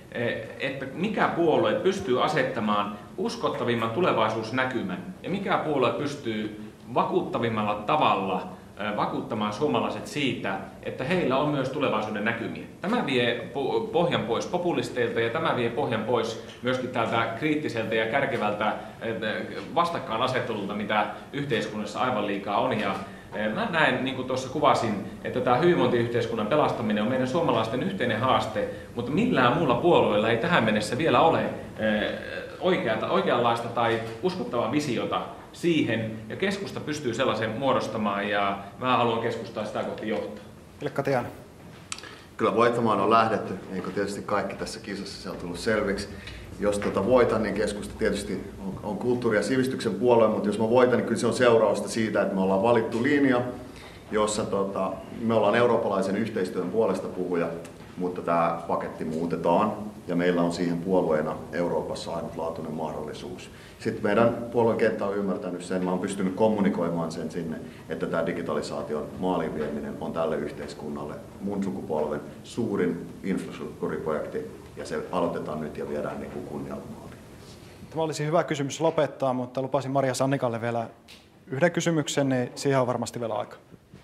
että mikä puolue pystyy asettamaan uskottavimman tulevaisuusnäkymän ja mikä puolue pystyy vakuuttavimmalla tavalla vakuuttamaan suomalaiset siitä, että heillä on myös tulevaisuuden näkymiä. Tämä vie pohjan pois populisteilta ja tämä vie pohjan pois myöskin tältä kriittiseltä ja kärkevältä vastakkainasettelulta, mitä yhteiskunnassa aivan liikaa on. Ja mä näen, niin kuin tuossa kuvasin, että tämä hyvinvointiyhteiskunnan pelastaminen on meidän suomalaisten yhteinen haaste, mutta millään muulla puolueella ei tähän mennessä vielä ole oikeata, oikeanlaista tai uskottavaa visiota siihen, ja keskusta pystyy sellaisen muodostamaan, ja mä haluan keskustaa sitä kohti johtaa. Ilkka Tiainen. Kyllä voittamaan on lähdetty, niin kuin tietysti kaikki tässä kisassa se on tullut selviksi. Jos tota voitan, niin keskusta tietysti on, on kulttuuri- ja sivistyksen puolue, mutta jos mä voitan, niin kyllä se on seurausta siitä, että me ollaan valittu linja, jossa tota, me ollaan eurooppalaisen yhteistyön puolesta puhuja, mutta tämä paketti muutetaan ja meillä on siihen puolueena Euroopassa ainutlaatuinen mahdollisuus. Sitten meidän puolueen kenttä on ymmärtänyt sen, mä oon pystynyt kommunikoimaan sen sinne, että tämä digitalisaation maaliin vieminen on tälle yhteiskunnalle mun sukupolven suurin infrastruktuuriprojekti ja se aloitetaan nyt ja viedään niin kuin kunnialla maaliin. Tämä olisi hyvä kysymys lopettaa, mutta lupasin Maria Sannikalle vielä yhden kysymyksen, niin siihen on varmasti vielä aika.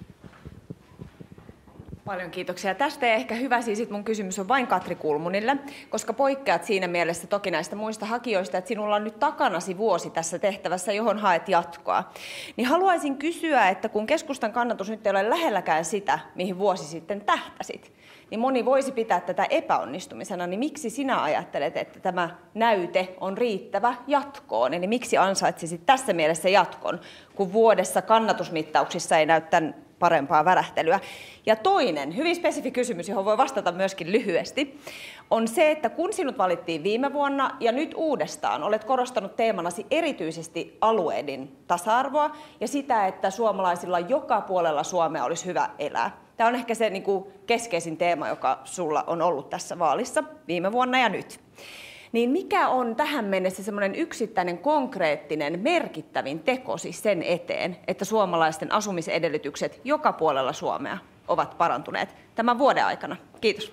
Paljon kiitoksia tästä, ja ehkä hyvä siis, mun kysymys on vain Katri Kulmunille, koska poikkeat siinä mielessä toki näistä muista hakijoista, että sinulla on nyt takanasi vuosi tässä tehtävässä, johon haet jatkoa. Niin haluaisin kysyä, että kun keskustan kannatus nyt ei ole lähelläkään sitä, mihin vuosi sitten tähtäsit, niin moni voisi pitää tätä epäonnistumisena, niin miksi sinä ajattelet, että tämä näyte on riittävä jatkoon? Eli miksi ansaitsisit tässä mielessä jatkon, kun vuodessa kannatusmittauksissa ei näy tämän parempaa värähtelyä? Ja toinen, hyvin spesifi kysymys, johon voi vastata myöskin lyhyesti, on se, että kun sinut valittiin viime vuonna ja nyt uudestaan, olet korostanut teemanasi erityisesti alueiden tasa-arvoa ja sitä, että suomalaisilla joka puolella Suomea olisi hyvä elää. Tämä on ehkä se niin kuin keskeisin teema, joka sulla on ollut tässä vaalissa viime vuonna ja nyt. Niin mikä on tähän mennessä semmoinen yksittäinen, konkreettinen, merkittävin teko siis sen eteen, että suomalaisten asumisedellytykset joka puolella Suomea ovat parantuneet tämän vuoden aikana? Kiitos.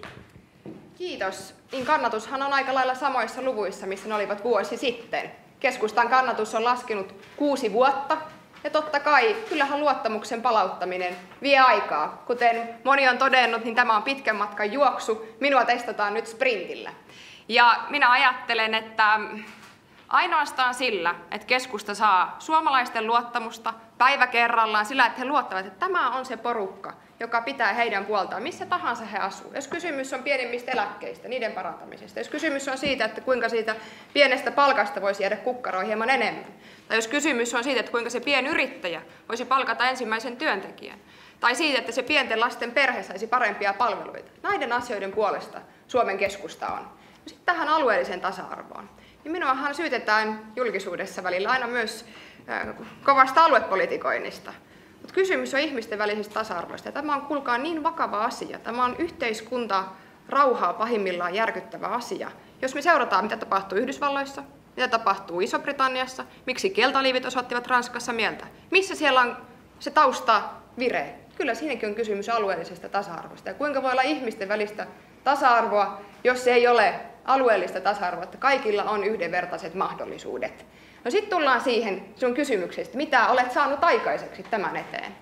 Kiitos. Niin kannatushan on aika lailla samoissa luvuissa, missä ne olivat vuosi sitten. Keskustan kannatus on laskenut kuusi vuotta. Ja totta kai, kyllähän luottamuksen palauttaminen vie aikaa. Kuten moni on todennut, niin tämä on pitkän matkan juoksu. Minua testataan nyt sprintillä. Ja minä ajattelen, että ainoastaan sillä, että keskusta saa suomalaisten luottamusta päivä kerrallaan, sillä että he luottavat, että tämä on se porukka, joka pitää heidän puoltaan, missä tahansa he asuu. Jos kysymys on pienimmistä eläkkeistä, niiden parantamisesta, jos kysymys on siitä, että kuinka siitä pienestä palkasta voisi jäädä kukkaroon hieman enemmän, tai jos kysymys on siitä, että kuinka se pienyrittäjä voisi palkata ensimmäisen työntekijän, tai siitä, että se pienten lasten perhe saisi parempia palveluita. Näiden asioiden puolesta Suomen keskusta on. Sitten tähän alueelliseen tasa-arvoon. Niin minuahan syytetään julkisuudessa välillä aina myös äh, kovasta aluepolitikoinnista. Mutta kysymys on ihmisten välisestä tasa-arvoista. Ja tämä on, kuulkaa, niin vakava asia. Tämä on yhteiskunta rauhaa pahimmillaan järkyttävä asia. Jos me seurataan, mitä tapahtuu Yhdysvalloissa, mitä tapahtuu Iso-Britanniassa, miksi keltaliivit osoittivat Ranskassa mieltä, missä siellä on se tausta vire. Kyllä siinäkin on kysymys alueellisesta tasa-arvosta. Ja kuinka voi olla ihmisten välistä tasa-arvoa, jos ei ole alueellista tasa-arvoa, että kaikilla on yhdenvertaiset mahdollisuudet. No sitten tullaan siihen sun kysymyksestä, mitä olet saanut aikaiseksi tämän eteen.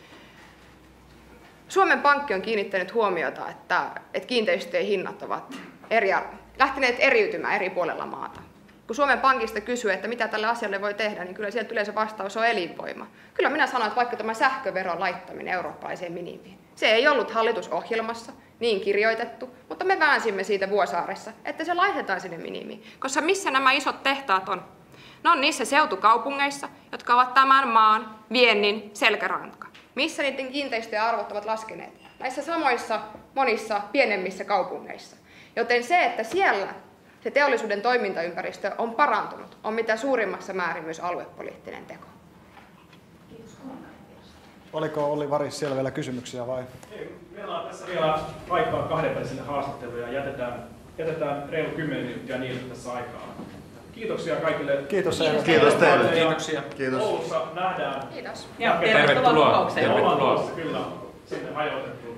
Suomen Pankki on kiinnittänyt huomiota, että, että kiinteistöjen hinnat ovat eri, lähteneet eriytymään eri puolella maata. Kun Suomen Pankista kysyy, että mitä tälle asialle voi tehdä, niin kyllä sieltä yleensä vastaus on elinvoima. Kyllä minä sanon, että vaikka tämä sähköveron laittaminen eurooppalaiseen minimiin, se ei ollut hallitusohjelmassa niin kirjoitettu, mutta me väänsimme siitä Vuosaaressa, että se laitetaan sinne minimiin. Koska missä nämä isot tehtaat on? Ne on niissä seutukaupungeissa, jotka ovat tämän maan viennin selkäranka. Missä niiden kiinteistöjen arvot ovat laskeneet? Näissä samoissa monissa pienemmissä kaupungeissa. Joten se, että siellä se teollisuuden toimintaympäristö on parantunut, on mitä suurimmassa määrin myös aluepoliittinen teko. Oliko Olli Varis siellä vielä kysymyksiä vai? Ei, meillä on tässä vielä aikaa kahdenvälisille haastatteluja ja jätetään, jätetään reilu kymmenen minuuttia niille tässä aikaa. Kiitoksia kaikille. Kiitos. Kiitos, Kiitos teille. Kiitoksia. Kiitos. Oulussa nähdään. Kiitos. Ja tervetuloa kokoukseen. Tervetuloa. Kyllä, sinne hajotettu.